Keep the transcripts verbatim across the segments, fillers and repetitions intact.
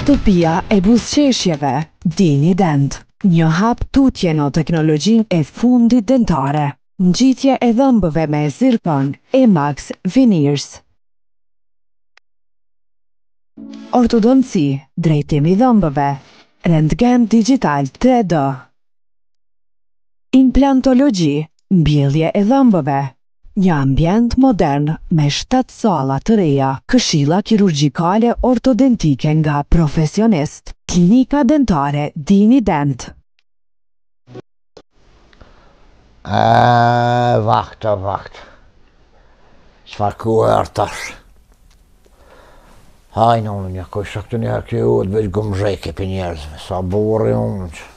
Shtëpia e buzëqeshjeve, Dini Dent. Një hap tutje në teknologjinë e fundit dentare. Ngjitje e dhëmbëve me zirkon, Emax Veneers. Ortodonci, drejtim i dhëmbëve, rentgen digital tre D. Implantologji, mbjellje e dhëmbëve. Një ambient modern me shtatë salla të reja, këshilla kirurgjikale ortodontike nga profesionist. Klinika dentare Dini Dent. Uh, wacht, wacht. Çfarë kohë tash? Hajnë unë një kohë shaktë një herë kjo të veç gëmzheke për njerëzve, sa borë unë që.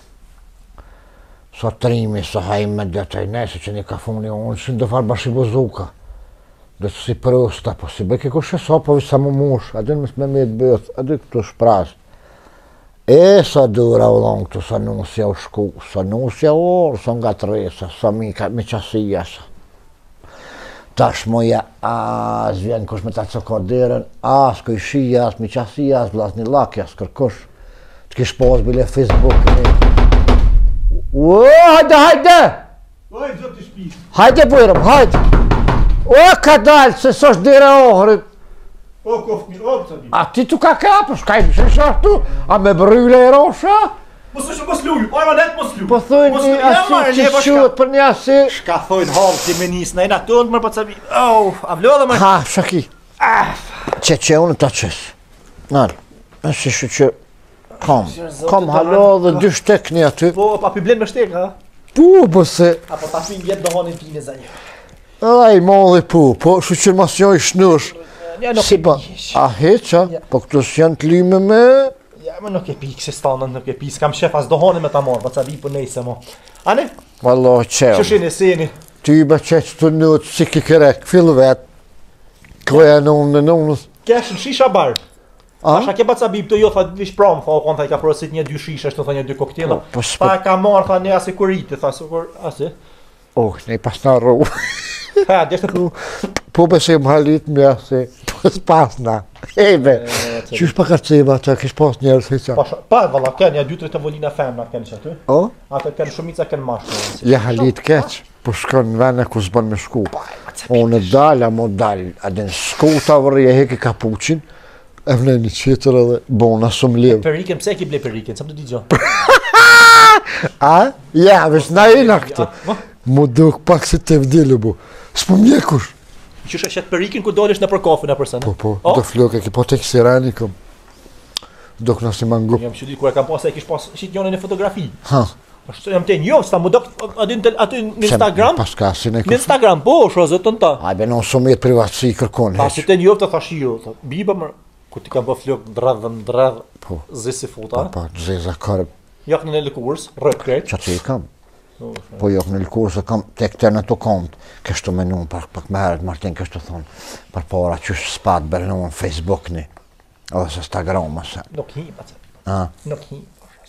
Sa trimi, sa hajmë me djetaj nesë që një ka funi unë që në farë bashkë i bozuka. Dhe të si prësta, po si bëke ko shesa, po visa më mush, adin më me me të bëth, adin këtu shpras. E sa dura u long këtu, sa nusja u shku, sa nusja u orë, sa nga të resa, sa mi qasia sa. Tash moja, as vjen kush me ta cokoderën, as kuj shia, as mi qasia, as vlas një lakja, as kërkush. Të kish pos bile Facebook. O, hajde, hajde! Oj, zotë i shpis. Hajde, bujrëm, hajde! O, ka dalë, se s'osh dire ohërit. O, kofë mirë, o, pësa mirë. A ti tu ka kapë, s'ka i më shashtu, a me bryle e rosha? Mos është mos luj, oj, ma letë mos luj. Po thujnë një asi që shuët për një asi. Shka thujnë halë ti me nisë, në ena tëndë mërë për të sabi. Oh, a vlo dhe mërë. Ha, shaki. Që që unë të qësë. Nalë, nësi shu që... Kom, kom halo dhe dy shtek një aty. Po, pa pi blen me shtek, ha? Pu, po se... Apo ta pi vjetë do hanin pine za një. Aj, molli pu, po shu që mas jo i shnush. Ja, nuk Si e pa, pish. a heqa, po këtu s'janë të lime me... Ja, më nuk e pi, këse stanën nuk e pi, s'kam shef as do hanin me ta marë, pa ca bi për nejse mo. Ani? Wallah, qemë. Shushin e seni. Ty be qeq të nëtë si ki kerek, fillë vetë. Kloja në unë në unë. Kesh në shisha barë. A? Asha ke baca bib të jo, tha vish pram, tha o konë, tha i ka porosit një dy shishe, shtë tha një dy koktela. Po, po, s'po- Tha e ka marë, tha një asi kurite, tha se kur, asi. Oh, ne pas në ru. Ha, deshte të... Po bese më halit më asi, po s'pas na. Ebe, qysh pa karceva që kish pas njerës heqa? Pa, pa, valla, ken, ja dy tre të volina femna ken që aty. O? Ate ken shumica ken mashtë. Ja halit keq, po shkon në vene ku s'bën me shku. Unë dal, a mo dal, adin skuta vërri e heki kapuqin, e vlen një qitër edhe bona së më levë. Periken, pse e ki ble periken, sa më të di gjo? A? Ja, vesh na ina këtu. Mu duk pak se të vdilë bu. S'po mjekush. Qysh e shet periken ku dolesh në për kafe në përsen? Po, po, do flok e ki po tek sirani këm. Dok nësi ma ngup. Jam që di kur e kam pas e kish pas shit njone në fotografi. Ha. Ashtu jam ten, jo, sta mu dok aty në Instagram. Pas ka si ne Në Instagram, po, shro zotën ta. Ajbe non sumet privatësi kërkon Ta heq. si ten jo të thash jo, tha, biba më, ku ti ka bë flok dradh dhe dradh, Po. zesi Pa, futa. pa, zeza kërë, Jak në në lëkurs, rrët krejt. që që i kam. Po jo në lëkur se kam tek të në të komët. Kështu me nun, pak, pak me herët Martin kështu thonë. Për para qysh spat bërë në Facebook ni. Ose Instagram ose. Nuk hi, pa ca. A, Nuk hi.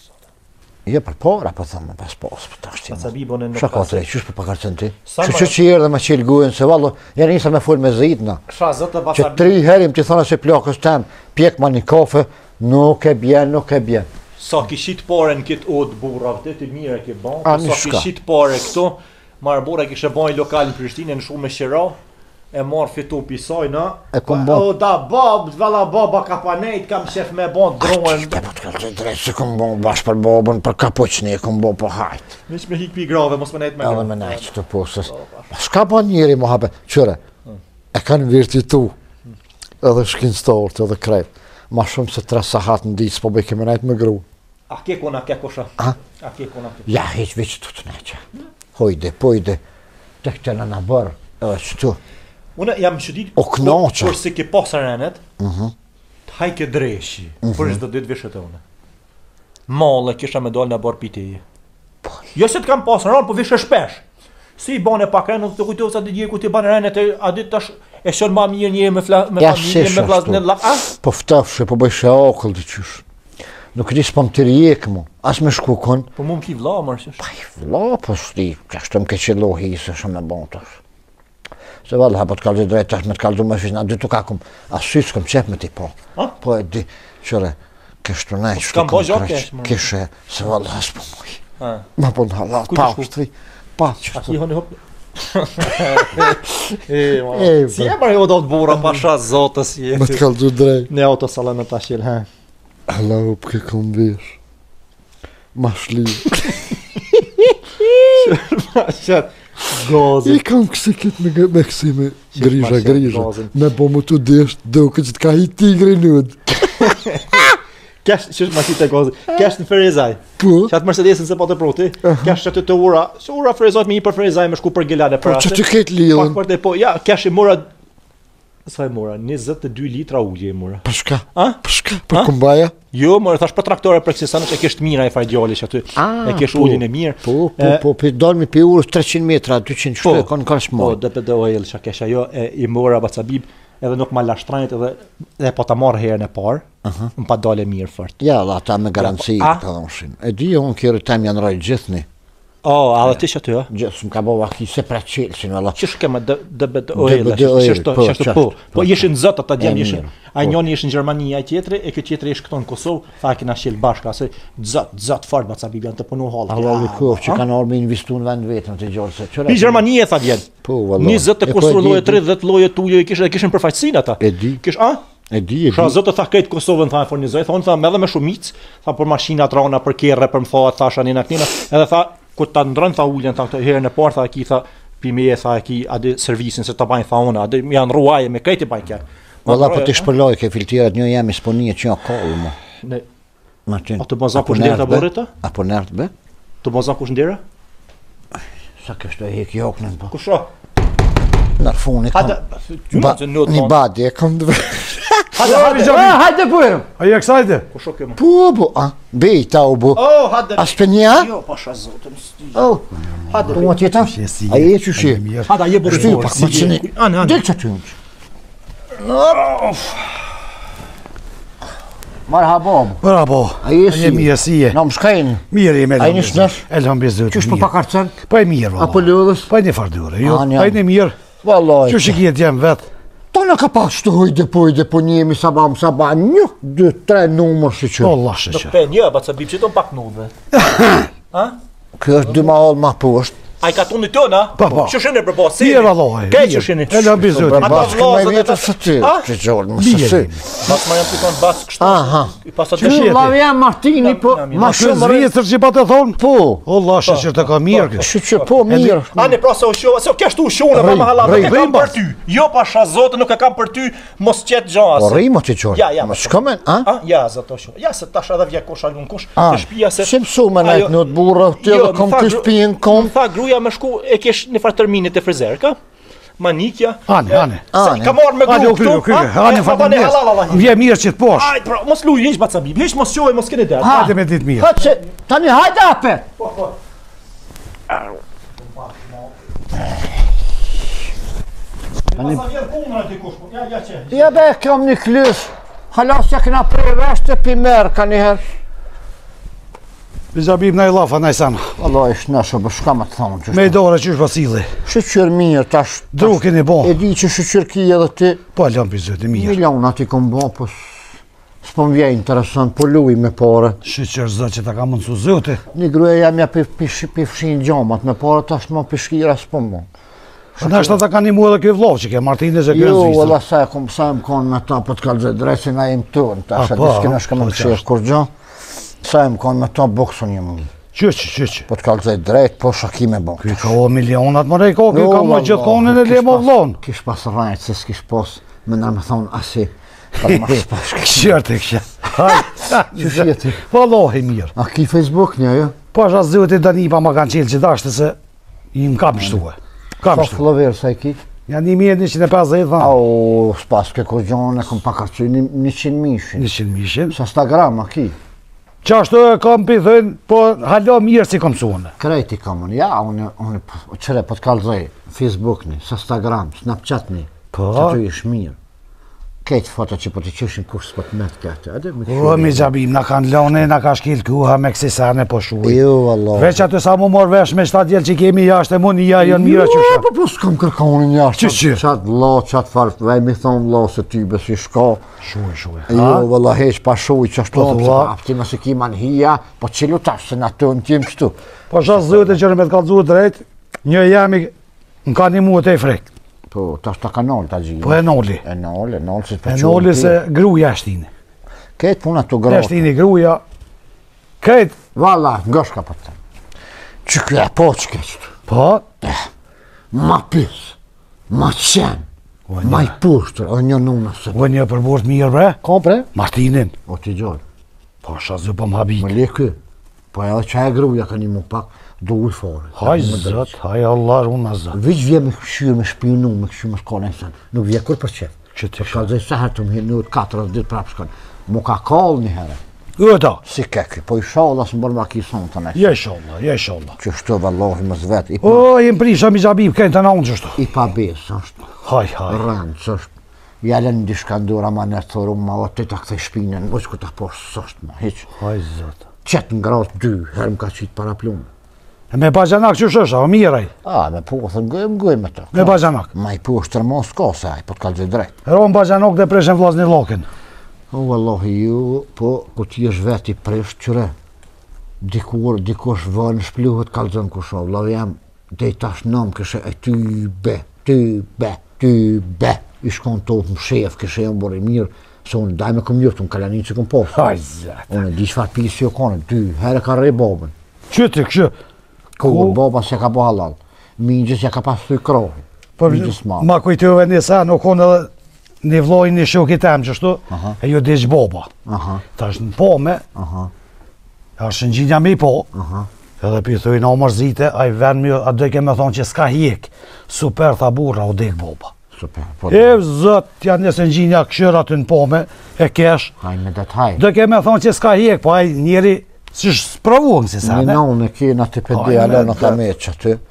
jo për para, po thonë, pas pas, për të ashtim. Pa ca bibon e nuk Qa ka ka të rejtë, qysh për pakarcen ti? Sa Që ma- që që jërë dhe me qilë gujën, se vallo, janë njësa me full me zitna. Kësha zotë Që basa tri herim ti thonë se plakës tem, pjek ma një kafe, nuk e bjen, nuk e bjen. sa kishit pare në kitë odë burra vëtë, të mire ke ban, A, po një sa shka. kishit pare këtu, marë bura kishe ban i lokal në Prishtinë, në shumë me shira, e marë fitu pisaj, na. E kom Pa, ban. O, da, bab, valla baba ka pa nejt, kam shef me ban drohen. Te po të kërë të drejtë se kom bo bashkë për babën, për kapuqni e kom bo po hajtë. Mish me hik pi grave, mos me nejt me Edhe me nejtë që të posës. Shka ba njeri mu hape, qëre, e kanë virtitu, edhe shkin stort, edhe krejt. Ma shumë se tre sahat në ditë, s'po bëj keme nejtë me gru. A ke kona ke kosha? A? A ke kona ke? Ja, heq veç të të neqe. Hojde, pojde, të këtë në në bërë, edhe qëtu. Unë jam qëdit, O, knoqa. kur si ke pas renet, të hajke dreshi, për çdo ditë vishet e une. Mallë kisha me dal në bar piteje. Jo se të kam pas rënë, po vishe shpesh. Si i bane pak renë, nuk të kujtov sa të dje ku ti bane renet, e a ditë tash e shon ma mirë një me, fla, me Ja, familje, shesh me vllaz ashtu. në lak. A? Po ftafshe, po bëjshe akull të qysh. Nuk di s'pam të rjekë mu, as me shku kon. Po mu më ki vlla mërë që Pa i vla, po s'ti, që ashtë më ke qëllo hisë, shumë me bon tash. Se valla, ha po të kaldu drejt tash me të kaldu me fishna, dy të kakum, as sy s'kom qep me ti po. A? Po e di, qëre, kështu nej, që S'kam bo gjatë kesh, më. Kishe, se valla s'po muj. Ha. Ma po në halat, Ku pa të shku? ushtri, pa që A ki honi hop. E, ma. E, Si e marrë jo do të bura pasha zotës më të jeti. kaldu drejt. Ne autosalon në tashil, ha. Hala u pëke kom vesh. Ma shli. Qëtë, gozi. I kam kësi këtë me, me kësi me Qik grisha, ma qenë grisha. gazin. Me po mu të desht, duke që të ka hi tigri nud. Kesh, që është ma qite gozi. Kesh në Ferezaj. Po, Që atë Mercedesin se po të proti. Kesh që të të ura. Që ura Ferezajt me i për Ferezaj me shku për Gjelane po për që ase. të ketë Pak lidhën. për të po, ja, kesh i mura. Sa e mura? njëzet e dy litra ullje i mura. Për shka? A? Për shka? Për Ha? kumbaja? Jo, më thash për traktore për kësi sanët e kesh të mira e fargjali që aty. Ah, E kesh po. ullin e mirë. Po, po, E, po, për dolmi për urës treqind metra, dyqind Po. shtu e konë kërë Po, shmoj. D P D O L që kesh ajo e i mora Bacabib edhe nuk ma lashtrajnët edhe e po ta marrë herën e parë, më pa dale mirë fort. Ja, dhe ata me garanci a? të dhonshin. E di, unë kjerë tem janë rojë gjithni. O, a dhe ti që aty, a? Gjithë më ka bo vaki se pre qelsin, valla. Që shkema D B D O L, D B D O L, që është po, që është qartë, po. po, Po ishin zot ata djem E, ishin. mirë, Ai po. njëri ishin në Gjermani, ai tjetri, e ky tjetri ish këtu në Kosovë, tha kena shil bashkë, ase zot, zot fort Bacabib janë të punu hallë. Allah li kohë që kanë orë me investu në vend vetëm të gjallë se qëra. Pi Gjermani e tha djem. Po, valla. njëzet e E po, kusur e di, lloje, e di. tridhjetë lloje tujo i kishin e kishin përfaqësinë ata. E di. Kish, a? E di, e Pra di. zotë tha këtë Kosovën tha e furnizoj, thonë tha edhe me shumicë, tha për mashinat rana, për kerre, për mëthoat, tha shanina knina, edhe tha kur ta ndrën tha ulën tha këtë herën e parë tha ki tha pime tha ki a di servisin se ta bajnë tha ona, a di janë ruaje me këtë bajnë kë. Valla po të shpërloj ke filtierat një jam i sponie që janë kohë më. Ne Ma qenë. A të bazon kush ndera borreta? Apo nërtë be? të bazon kush ndera? Sa kështë e hek joknën po. Kush ra? Në funit. Hada, Ba, një badi e kom dëve. hada, hada. Hajde bujrëm. A je kësajte? Kush o këmë? Po, bu, a, bejta u bu. Oh, hada. A s'penja? Jo, pasha zotëm. Oh, Hada. po më tjeta? A je që shi? Hada je borë. Shtu pak më qëni. Anë, anë. Del që ty unë. Marhaba bu. Bravo. A je A je mirë si je? Në më shkajnë. Mirë jemi. A je një shnesh? Elhamdulillah. Qysh po pa karcen? Po e mirë valla. Apo lëdhës? Po e një fardure. Jo, A, një. po e një mirë. Vallaj. Qysh i kjetë jem vetë? Ta në ka pak shtu hojde pojde po njemi sabam sabam. Një, dy, tre numër që që. Allah shë Nuk që. pe një, ba të bip që të më pak nuve. Ha? Kjo është dy ma ollë ma poshtë. A i ka tunë të tëna? Pa, pa. Që shënë e përbo, si? Mirë vallaj. Kej që shënë. Elhamdulillah. Ata Bas këmë e vllazët vjetër ata- së ty. A? Që gjorë, më Mirë. së sy. Bas ma janë pikon bas kështu. Aha. I pas atë Që shënë. jeti? Lavja Martini, po, Jam- jam- ma Ma shumë shumë rë... zvjetër që pa të thonë? Po, Allah shë që të ka mirë kjo. që që po, mirë. Ani pra se u shoh, se u kesh tu shohën pa Rri, më hallat, rri, nuk e rri, kam bas. për ty. Jo pasha zotë, nuk e kam për ty, mos qet gjë Po as. rrimo që gjorë. Ja, ja, Ma ma shkomen, a? Ah, ja, zot o shoh. Ja se tash edhe vjen kosh alun kush A, te shtëpia se. si mësu me Ajo- nejtë në të burë, të Jo, edhe kom më tha të gru- shpijen kom. Më tha gruaja me shku e kesh në far terminit e frizer, ka? Manikja. Ane, e, ane. se Ane. Ka marrë me Ane gru u kryve, këtu. kryve. ha? Ane E, fatë pa ne halal njës. Allah. Vje mirë që të posh. Aj, pra, mos luj hiç Bacabib, hiç mos shojë, mos keni det. Hajde me ditë mirë. Ha që, tani hajde ape. Tani sa vjen puna ti kush. Ja, ja çe. Ja be, kam një klys. Halas që këna prej veshte pi merë ka njëherë. Bizabim na i lafa, na i sana. Allah ishtë nëshë, bë shka më të thonë që Me i dore qysh vasili. shqyqyr mirë, tash. Drukin i bo. E di që shqyqyr ki edhe ti. Po alon për zëti mirë. Miliona ti kom bo, po s- s'po më vje interesant, po luj me pare. Shqyqër zë që ta ka mundësu zëti. Një gruja jam ja pi, pi, pi fshin gjamat me pare, tash më pishkira s'po më. Po na shta ta ka një mua dhe kjo vlov që ke Martinez e kjo Jo, në valla Zvistër. sa e kom sa e më konë me ta, po të kalë drejtë na jem tërën, tash A, e po, diski në shka më po, më këshirë kur gjo. Sa e më konë me ta, bokson jem më. Qyqë, qyqë. Po të kalë drejtë, po shaki me bo. Ky ka o milionat më rejko, ky Jo, ka më valla, gjithkonin e kish le më pas- vlon. Kish pas rajtë, se s'kish pos, me nërë me thonë asi. Për ma shpash. Këshërë të këshë. Që shjeti? Vallohi mirë. A ki Facebook një, jo? Po është asë zëti Danipa ma kanë qelë që dashtë se i më kam shtuë. Kam Sa shtuë. follower sa i ki? Janë një mijë e njëqind e pesëdhjetë thamë. Au, s'pas ke ko gjonë, e kom pa karcu një qind mishin. njëqind mishin. Sa Instagram, a ki? Qashtu e kam për thënë, po halo mirë si kom suone. Krejti kam unë, ja, unë, unë, po- qëre, po të kalzoj, Facebook një, sa Instagram, Snapchat një, Po. që tu ish mirë. Kejt fata që po të qëshin kurs s'po të met këtë, edhe me O, mi gjabim, na kanë lone, na ka shkil kuha me kësi sene po shuj. Jo, Allah. Veç aty sa mu mor vesh me shtat djelë që kemi jashtë e mu një janë mira që Jo, shak. po po s'kam kërkonin jashtë. Që që? Qatë la, qatë farë, vaj mi thonë la se ty besi shka. Shuj, shuj. Jo, valla heq pa shuj që ashtu, Po, pëse thua. pa afti mëse ki man hija, po qilu tash se na të në tim kështu. Po shas zëte që me të kalëzu drejt, një jemi në ka një muët e frek. Po, tash ta ka nolë ta gjijë. Po e noli. E nolë, e nolë, si të E noli se gruja shtini. Ketë puna të E grotë. shtini gruja. Këtë, Valla, nga shka për të. Që kja po që kështë. po, Ma pis, ma qenë, O, ma i pushtër, o një nuna se. o një përburt mirë bre, Ka bre? Martinin. O t'i gjallë. Po shas zë po më habit. Më le kë. Po edhe që e gruja ka një mu pak, do uj fare. Haj zët, haj Allah, unë a zët. Vëq vje me këshyrë, me shpinu, me këshyrë, me shkone e sen. Nuk vje kur për qef. Që të Për kalzej se herë të më hirë në katër ditë prapë shkone. Mu ka kallë një herë. Ëta, Si keki, po i shala së më bërë ma ki sonë të ne. je sholla, je sholla. Që shtu vallohi më zvet, i pa, O, jem prisha mi gjabib, kënë të naunë qështu. i pa besë, është. Haj, haj. Rëndë, që është. Jalen në dishka ndura ma nërë thoru ma o të ta këthej shpinën, o që ku ta poshë, së është ma, heq. Haj zët. Qetë në gratë dy, herë më ka qitë para plumë. E me bajanak që shësha, o miraj. A, me po, thë ngoj, ngoj me të. Me bajanak. Ma i po është tërmon s'ka se aj, po të kalë drejt. Ron bajanok dhe preshen vllazni lokin. O, vallahi ju, po, ku ti është veti presht qëre. Dikur, dikush vënë shpluhet kalëzën kusho, vllavi jam, dhe i tash nëmë këshe, e ty be, ty be, ty be. I shkon topë më shef, këshe jam bërë i mirë, se unë daj me këm njëftë, unë kalani që këm posë. Haj zët. Unë e di çfarë pisi jo kone, dy, herë ka rej babën. Që të këshë? Kur baba se ka bo halal, mingjës ja ka pas thuj krohi. Po, Mingjës ma. ma kujtove një sa, nuk konë edhe një vloj një shoki tem qështu, Aha. e ju dish boba. Aha, Ta është në pome, aha, është në gjinja me i po, aha. edhe pi thuj në mërzite, a i ven mi, a dhe ke me thonë që s'ka hjek, super tha burra o dek boba. Super. Po, E zët, janë njësë në gjinja këshyrat në pome, e kesh, haj me detaj. dhe ke me thonë që s'ka hjek, po a i njeri, si shprovuën si sa, Një ne? nëmë e kena të Hajde, pedi, alo në me- ka me që ty.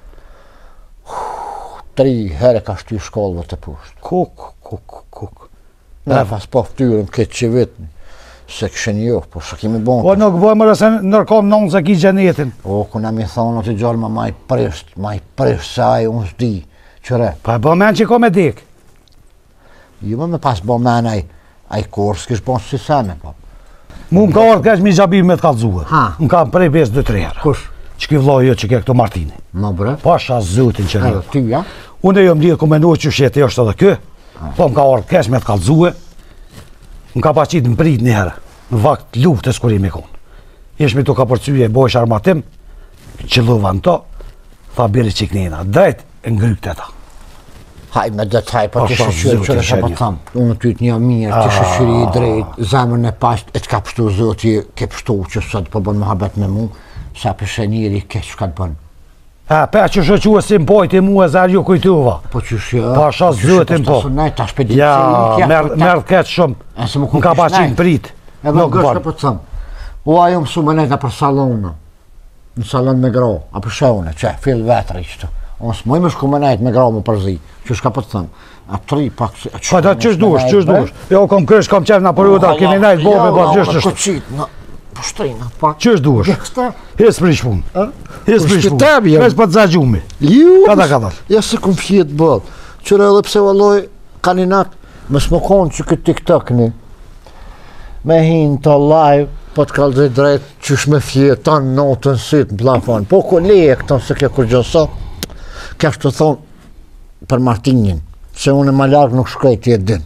Tri herë ka shty shkollëve të pushtë. Kuk, kuk, kuk. Ne pas po ftyrëm këtë që vitën, se këshën jo, po shë kemi bon. Po nuk bëjmë rëse nërkom nënë se ki gjenetin. O, ku na mi thonë të gjallë ma ma i prisht, ma i prisht se aj unë s'di. Qëre, Pa e bë men që ko me dik. ju më me pas bo men aj, aj korë s'kish bon si sene, po. Mu më ka orë kesh mi gjabim me të kalzue. Ha. Më ka prej pesë dy tre herë. Kush? Që ki vloj jo që ke këto Martini. Ma bre? Pasha zëtin që Edhe një. ty, ja? Unë e jo më lidhë ku menoj që shete është edhe kë. Po më ka orë kesh me të kalzue. Më ka paqit në prit një herë. Në vakt luftës kur i me konë. Ishmi tu ka përcyje, bojsh armatim, që luvan to, tha biri qiknina, drejt e ngrykt e ta. Haj me detaj, po Pa, të pa, shëshyrë zoti qëre që po shenja. thamë. Unë ty të një mirë, të shëshyri i drejt, zemrën e pasht, e të ka pështu zoti, ke pështu që sot po bën muhabet me mu, sa përshë njëri ke që ka të bën. E, pe që shëqua si më pojti mu e zar ju kujtuva. Po që shë... Pasha zëtin po. Ta shpedit Ja, merë merë këtë shumë. E se më Më ka paqin prit. Edhe Nuk gështë bën. po të thëmë. O ajo mësu më nejta për salonë, në salon me gro, a për shone, që fill vetër i qëtë. Unë s'moj më shku më nejtë me gro më përzi, që shka po të thëmë. A tri pak... Pa ta qësh dush, qësh dush. Jo, kom kësh, kom qef në periuda, kemi nejtë bobe, po qësh qësh. Qësh në pushtrina, pak... Qësh dush. Gjëksta... Hes prish pun. Hes prish pun. shpitabi jam. Hes pa të za gjumi. Ju... Kada kada. Ja se kum fjetë bëllë. Qëre edhe pse valloj, kaninat, më s'më konë që këtë TikTok një. Me hinë të live, po të kalë dhe drejt, qysh me fjetë, tanë notën sytë, në plafon. Po ko leje këton se kjo kur gjësa, kjo është të thonë për Martinin, se unë e ma largë nuk shkoj t'jetë din.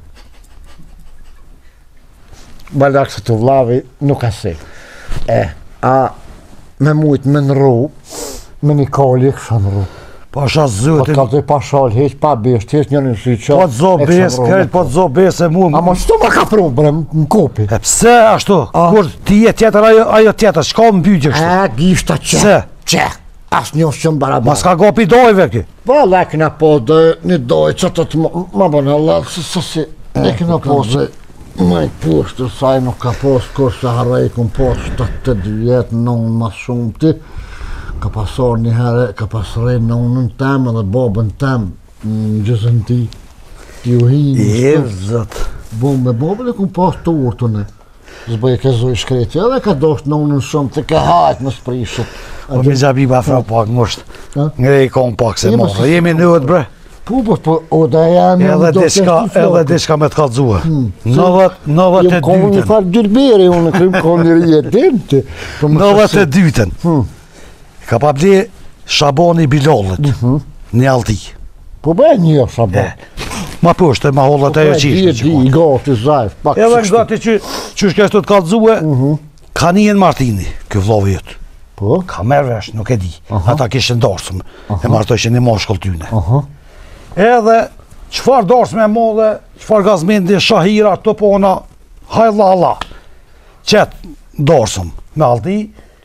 Ma largë se të vlavi, nuk asej. E, a me mujtë me në ru, me një koli e kësha në ru. Pasha Po të zëtin. kalëtoj pa shalë, heq pa besht, heq njërë në sy qa. Po të zo bes, krejt po të zo bes e mu. A mo qëto ma ka pru, bre, më kopi. E pse ashtu? Kur ti je tjetër, ajo, ajo tjetër, shka më bygjë kështu? E, gishta qe. Se? Qe. As njës që më Ma barabar. s'ka gopi dojve ki. Po, le këna po dhe një doj, që të të më, ma bënë Allah, se se si. Le këna po se, ma i pushtër, saj nuk ka pos, kur se harrej këm pos, shtatë të vjetë, nënë ma shumë ti. Ka pasor një herë, ka pasrej nënën tem edhe babën tem, në gjësën ti. Ju hinë. E, zët. Bom me bom le kum pas tortone. Zbëj ke zoj shkreti, edhe ka dosht në unën shumë të ke hajt më sprishët. Po me Gjabiba fra pak ngusht. Ngrej kom pak se morë. Jemi në ëtë bre. Po, po, po, o da jam Edhe diçka, edhe diçka me të kallëzua. nëntëdhjetë e Kom një dytën. farë dyrberi, unë krim kom një rjetim të. nëntëdhjetë e dytën. Ka pa ble Shaboni Bilollit. Një alti. Po bëj një Shabon. Ma poshtë, ma hollat ajo qishtë. Di, di, gati, zajf, pak Edhe kështu ti që që shkesh të të kallëzue, ka njën Martini, kjo vllovi jëtë. Po? Ka merë vesh, nuk e di. Ata kishën dorësëm, e martojshin një moshkull tyne. Edhe, qëfar dorësëm e modhe, qëfar gazmendi, shahira, topona, hajla Allah. Qetë dorësëm, me alti,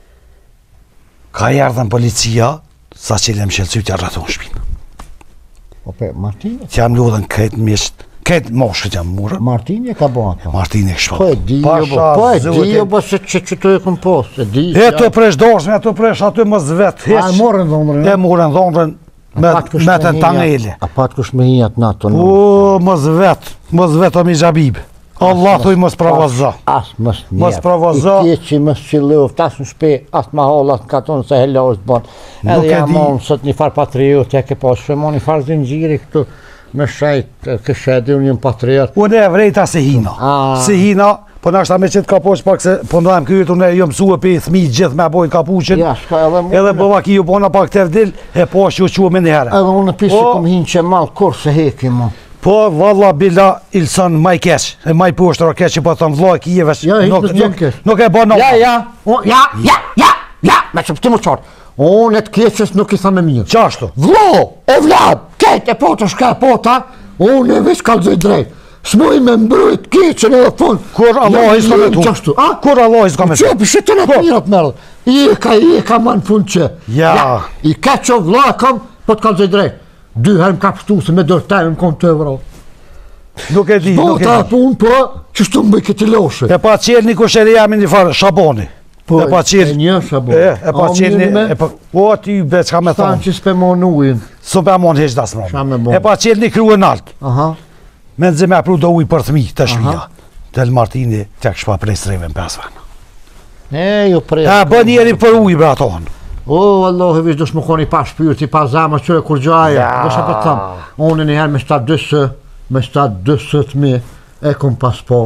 ka erdhen policia, sa qile më shelësytja rrëthon shpinë. Ope, Martini? Që jam lodhen këtë mishtë, këtë moshkët jam murë. Martini e ka bo ato. Martini e kështu. Po e di, jo, po e di, jo, po se që që të e këm postë, e di. E të presh dorësme, e të presh aty më zvet, heq. A e morën dhondrën? E morën dhondrën me me të tangeli. A pat kush me hijat në ato në? O, më zvet, më zvet o mi Gjabib. Allah thuj mos pravaza. As mës njerë. Mos pravaza. I tje që mës qilëv, tas në shpe, as ma hallat ka tonë se helos të bon. Edhe jam onë sot një farë patriot, ja ke pas shëmon një farë zingjiri këtu, me shajt, këshedi unë një patriot. Unë e vrejta se hina. Se hina, po nashta me qitë ka posh pak se, po ndajmë kyrit, unë e jëmë suë për i thmi gjithë me bojnë kapuqin. Ja, shka edhe më. Edhe bëva ki ju bona pak të vdil, e posh ju quë me njëherë. Edhe unë pisë kom hinë që malë kur se heki mo. Po, valla bila ilson maj keq, e maj poshtër o keq që po thëmë vla e kijevesh, Ja, hiq nuk, mës njën nuk, keq. nuk e bëna. Ja, ja, o, ja, ja, ja, ja, me që pëti më qartë. Unë e të keqës nuk i thëmë mirë. Qashtu? Vlo, e vlad, kejt e pota, shka e pota, unë e veç kalzoj drejt. S'moj me mbrojt keqën edhe fund. Kur Allah i s'ka me tu? Qashtu, a? Kur Allah i s'ka me tu? Qepi, që të në të mirat mërë. I e ka, i e ka ma në fund që. Ja. I keqo vla e kam, po të kalzoj drejt. Dy herë më ka pështu se me dërtajnë në kontë të euro. Nuk e di, nuk e Bota e di. pun, po, që shtu më bëj këti loshe. E pa qelë një kusheri jam një farë, Shaboni. Po, e pa qelë. e një Shabon. E, e pa A, qelë mirë me? një, e pa, o ty be që ka me Thanë thonë. që s'pe mon ujin. Së pe mon heq das Qa me më. bon? E pa qelë një kryu e naltë. Aha. Me nëzime apru do uj për thmi të shpija. Del Martini, të këshpa prej sreve në pesve. E, ju prej. E, bë njeri për uj, bra tonë. O, Allah, vish dush më koni pa shpyrti, pa zama, që e kur gjaja. Ja. Dusha për thamë, unë një herë me shtatë dësë, me shtatë dësët mi, e kom pas po.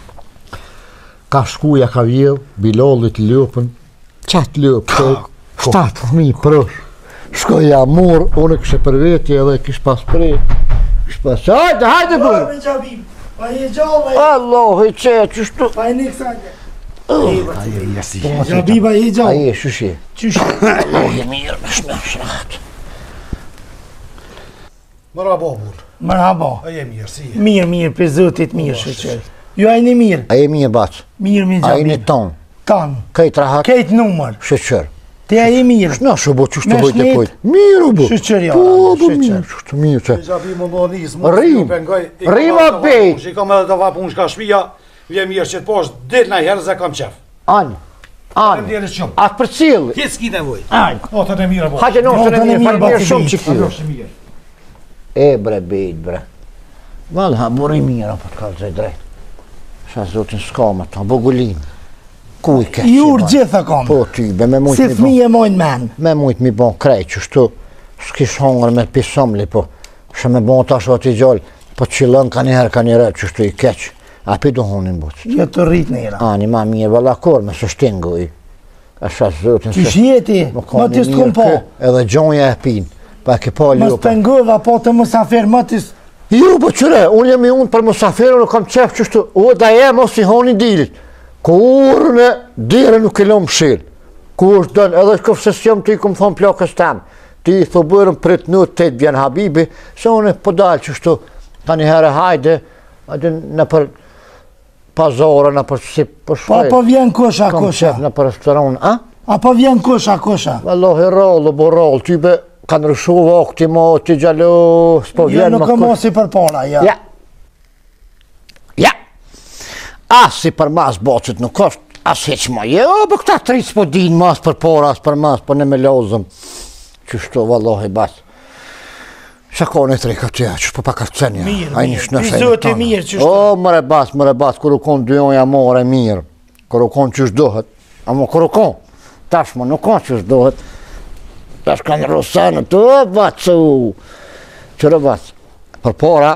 Ka shkuja ka vjell, bilollit lëpën, qatë lëpë, shtatë fëmi përësh. Shkoja murë, unë kështë për veti edhe kështë pas prej. Kështë pas, hajde, hajde bërë. Pa e gjallë, Allah, i që, qështu. pa e një kësanje. Aje, jesi. Gjabiba e gjallë. Aje, shushi. Qysh? Allah, i mirë, me shme shratë. Mëra babur. Mërhaba. Aje mirë, si je. Mirë, mirë, për zëtit mirë, shëqër. Ju ajni mirë. Aje mirë bacë. Mirë, mi Aje një Gjabiba. tonë. Tanë. Kajtë rahat, Kejtë numër. shëqër. Te aje mirë. Shna shubo, qështu Me bojtë e shnit? pojtë. Mirë u bo. Shëqër, ja, Po, po, shëqër. mirë, qështu mirë që. Gjabi më ndonis, Rrim. Rrim a bejt. I kam edhe të vapun shka shpia, vje mirë që të poshtë, dit në herë ze kam qef. Anë, anë, Ndjeri shumë. atë për cilë. Kjetë s'ki nevoj. Ajë. O, të në mire, bo. Haqe nosën e Notën e mirë, mirë, falë bati mirë shumë bejt. që kjo. Është mirë. E bre, bejt, bre. Valë, ha, buri mirë, po të kalë zë drejtë. Ša zotin s'ka me ta, bogullin. Ku i keqë? Jurë gjitha kam. Po, ty, be me mujtë Si mi bon. fmi e mojnë men. Me mujtë mi bon krej, qështu. S'kish hongër me pisomli, po. Shë me bon tash ati gjallë, po qilën ka njëherë ka njëre, qështu i keqë. A pi do honin buqë. Jo të rritë njëra. Ani ma mirë, valla kor, me së shtingu i. A shas zotin Qysh jeti? Ma të s'kom po. Edhe gjonja e pin. Pa ke pa Mos ljopa. pengova po të musafir më të s- Jo, po qëre, unë jam i unë për musafirën, nuk kam qef qështu. O, da e mos i honi dilit. Kurën e dire nuk e lom shil. Kur është dënë, edhe këfë se s'jom të i kom thonë plakës temë. Ti i thobërën për të nëtë të të vjen Habibi, se unë e po dalë qështu. Ta një herë hajde, hajde në për pazore, në për si për Po shkaj. po vjen kusha Kam kusha. qef në për restoran, a? Apo vjen kusha kusha. Wallahi rallë, bo rallë, ty be kanë rëshu vakti ma, ty gjallu, s'po Jo vjen nuk ma e kush. mosi për para, ja. Ja. Ja. As si për mas bocit nuk është, as heq ma je, o, për këta tri s'po din mas për para, as për mas, po në me lozëm. Qështu, vallahi bas. Sa ka një treka të që po pak të cenja. Mirë, Ai mirë. një shnesha. I zoti mirë që shtu. O, mëre bas, mëre bas, kur u kon dy onja more mirë. Kur u kon që shdohet. Amo kur u kon. Tash më nuk kon që shdohet. Tash kanë rosanë të bacu. Qërë bas. Për para,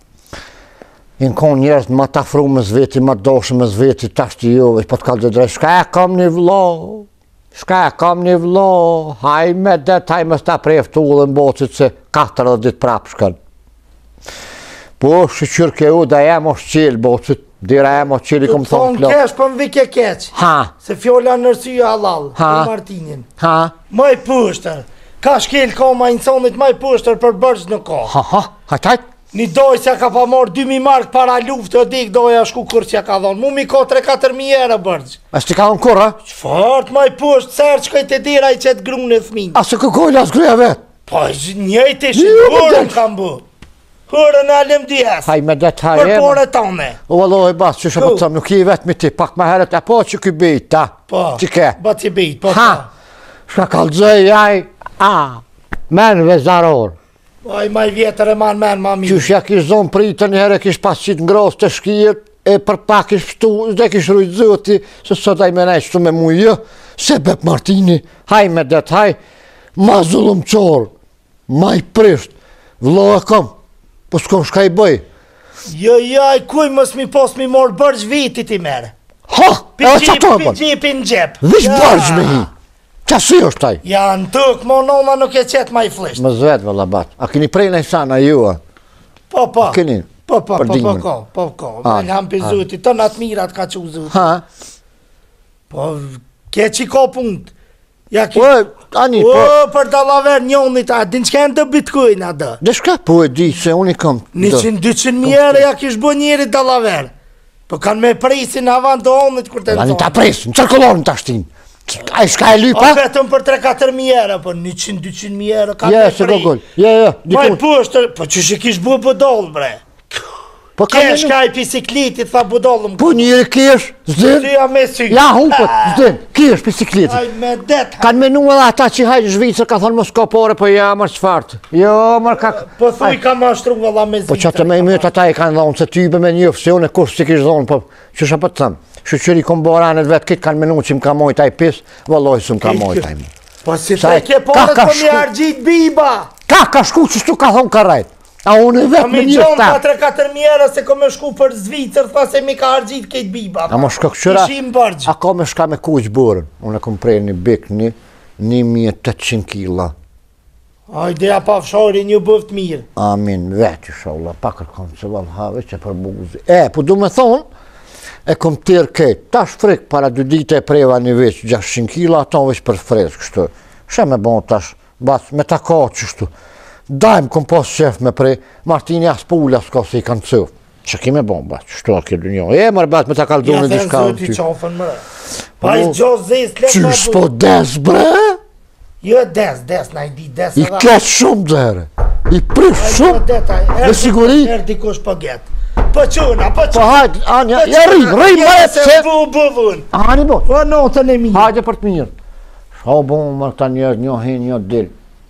in kon njerës ma ta fru me zveti, ma doshë me zveti, tash të jo, veç po të kalë dhe drejt, shka e kam një vlo, shka e kam një vlo, haj me det, haj me sta preftu dhe në bocit se katër dhe dit prap shkan. Po, shqyqyr ke u da jem o shqil bocit, dira jem o shqil i kom thonë plok. Thonë kesh, për më vike keq. Ha. Se fjolla nërsyja halal, për Martinin. Ha. Maj pushtër, ka shkel koma i nësonit maj pushtër për bërgjë në ka. Ha, ha, hajtajt. Një dojësja ka pa morë dy mijë mark para luftë o dik doja shku kur që ka dhonë. Mu mi ka tre katër mijë era bërgjë. A s'ti ka dhonë kur, ha? Qfart, maj pusht, sërë që kajtë e dira i qëtë grunë e thminë. A se këkojnë as gruja vetë? Po, njëjt e shqy, hërën kam bu. Hërën alem djes. Haj me det, haj Për pore tane. O, allohi bas, që shë po të thëmë, nuk i vetë mi ti, pak ma heret, e po që këj bejt, ta? Po, që ke? ba që bejt, po, ha, shka kalëzëj, aj, a, men vezaror. Aj, maj vjetër e man men, ma mirë. Qysh ja kish zonë pritë një herë, kish pas qitë ngrosë të shkijet, e për pak kish pështu, dhe kish rujtë zëti, se sot aj me nej qëtu me mujë, se Bep Martini, haj me det, haj, ma zullum qorë, ma i prisht, vlo e kom, po s'kom shka i bëj. Jo, jaj, kuj mës mi pos mi morë bërgjë vitit i mere. Ha, e o që të bërë? Pigjip i në gjep. Vish bërgjë me hi. Qasi është taj? Ja, në tëk, mo nona nuk e qetë ma i flisht. Më zvetë, vëlla bat. A kini prej në i sana ju, a? Po, po. A kini? Po, po, po, po, ko, po, ko. Në ham për zuti, të natë mirat ka që u zuti. Ha? Po, ke që ko punët. Ja, ki... O, ani, po... O, për dalaver njonit, a, din që kënë të bitcoin, a, dë. Dhe shka po e di, se unë i kam... Njëqin, dyqin mjere, ja kish bo njeri dalaver. Po, kanë me presin avan të onit, kur të nëzonë. Ani ta presin, cirkullon të ashtin. A i shka e lypa? O vetëm për tre katër mijë për njëqind dyqind mijë ka me prej. Ja, se gogull, ja, ja, dikun. Maj pushtër, po që që kish bu budoll, bre. Kesh ka i bicikletit, tha budollëm. Po njëri kesh, zdin. Syja me sy. Ja, humpët, zdin, kesh bicikletit. Aj me det. Kanë menu edhe ata që hajtë Zhvicër, ka thonë mos ka pore, po ja, mërë qfartë. Jo, mërë ka... Po thuj ka mashtru vëlla me Zvicër. Po që të me i mëtë ata i kanë dhonë, se tybe me njëfë, se unë e kur si kish dhonë, po që shë për të thëmë. Shëqëri kom boranet vetë, kitë kanë menu që më ka mojt aj pis, vëlloj së më ka mojt aj më. Po si të ke porët për mi argjit biba. Ka ka shku që shtu ka thonë ka rajt. A unë e vetë me një sta. Pa tre katër mijë se ko me shku për Zvicër, thva se mi ka argjit kejt biba. A më shko këshëra, Ishim bërgjë. a ka me shka me kuq burën. Unë e kom prej një bik një, një mijë e tetëqind kila. Ajde ja pa fshori një bëft mirë. Amin, vetë inshallah, pa kërkom se valhave që për buzi. E, po du me thonë, e kom tërë ketë, tash frikë, para dy dite e preva një veç gjashtëqind kila, ato veç për freskë, kështu. Shë me bon tash, bas, me ta ka qështu. Dajmë kom pas qef me prej, Martini as pulla s'ka se i kanë cëf. Që ki me bon, bas, qështu a këtë një. E, mërë bas, me ta kalzone di shka. Ja, thënë zëti qafën mërë. Pa i gjos zes, let ma Qysh po des, bre? Jo, des, des, na i di, des I ketë shumë dhere. I prish shumë. Me siguri? Erë dikush po getë. Po quna, po quna. Po hajtë, Anja, ja rrim, rrim, ma e të se. Bu, bu, vun. Ani bo. Po notën e mirë. Hajde për të mirë. Shka bon, mërë këta njerë, një hin, një dil.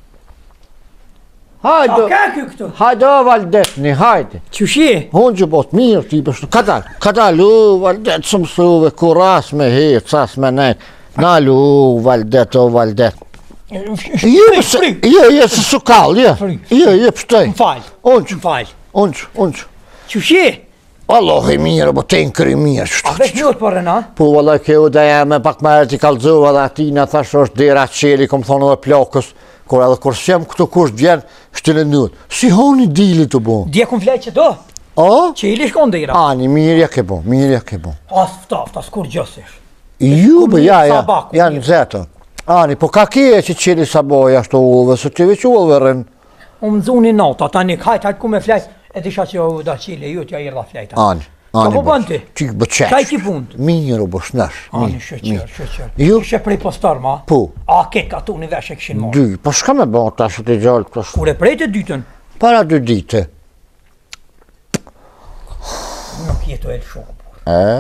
Hajde. A ka kjo këtu? Hajde, o Valdetni, hajde. Qëshi? Unë që bot, mirë, ti përshtu. Ka dal, ka dal, u, Valdet, së mësuve, ku ras me hecë, sas me nejtë. Nalu, u, Valdet, o Valdet. Jo, jo, jo, se su kallë, jo. Jo, jo, pështej. Më falë. Unë që, Më falë. unë që, unë që. Qëshi? Allah i mirë, bo te në këri mirë, A qështu. veç njët për rëna? Po, vëllaj, kjo dhe jeme, pak më herë t'i kalzova dhe atina, thash është dera qeli, kom thonë dhe plakës, kur edhe kur s'jem këtu kusht vjen, shtile njët. Si honi dili të bo? Dje kun flej që do? A? Që i lish konë dira? Ani, mirja ke bo, mirja ke bo. As ftaft, as kur gjësish. Ju, bë, ja, ja, Sabaku, janë mirë. zetë. Ani, po ka kje që qeli saboja ashtë ullëve, se ti veç ullëve rënë. Unë zuni nota, tani hajt, hajt ku me flejt, e disha që ju da qile, ju t'ja i rda flejta. Ani, Ka ani, po bënë ti? Ti bë qeq. Qaj ki punë? Mirë, bë shnesh. Ani, shëqër, shëqër. Ju? Ishe prej postar, ma? Po. A, ke ka tu një vesh e këshin morë. Dy, po shka me bo ta shë të gjallë të shë? Kure prej të dytën, Para dy dite. nuk jetu e lë shokë. E?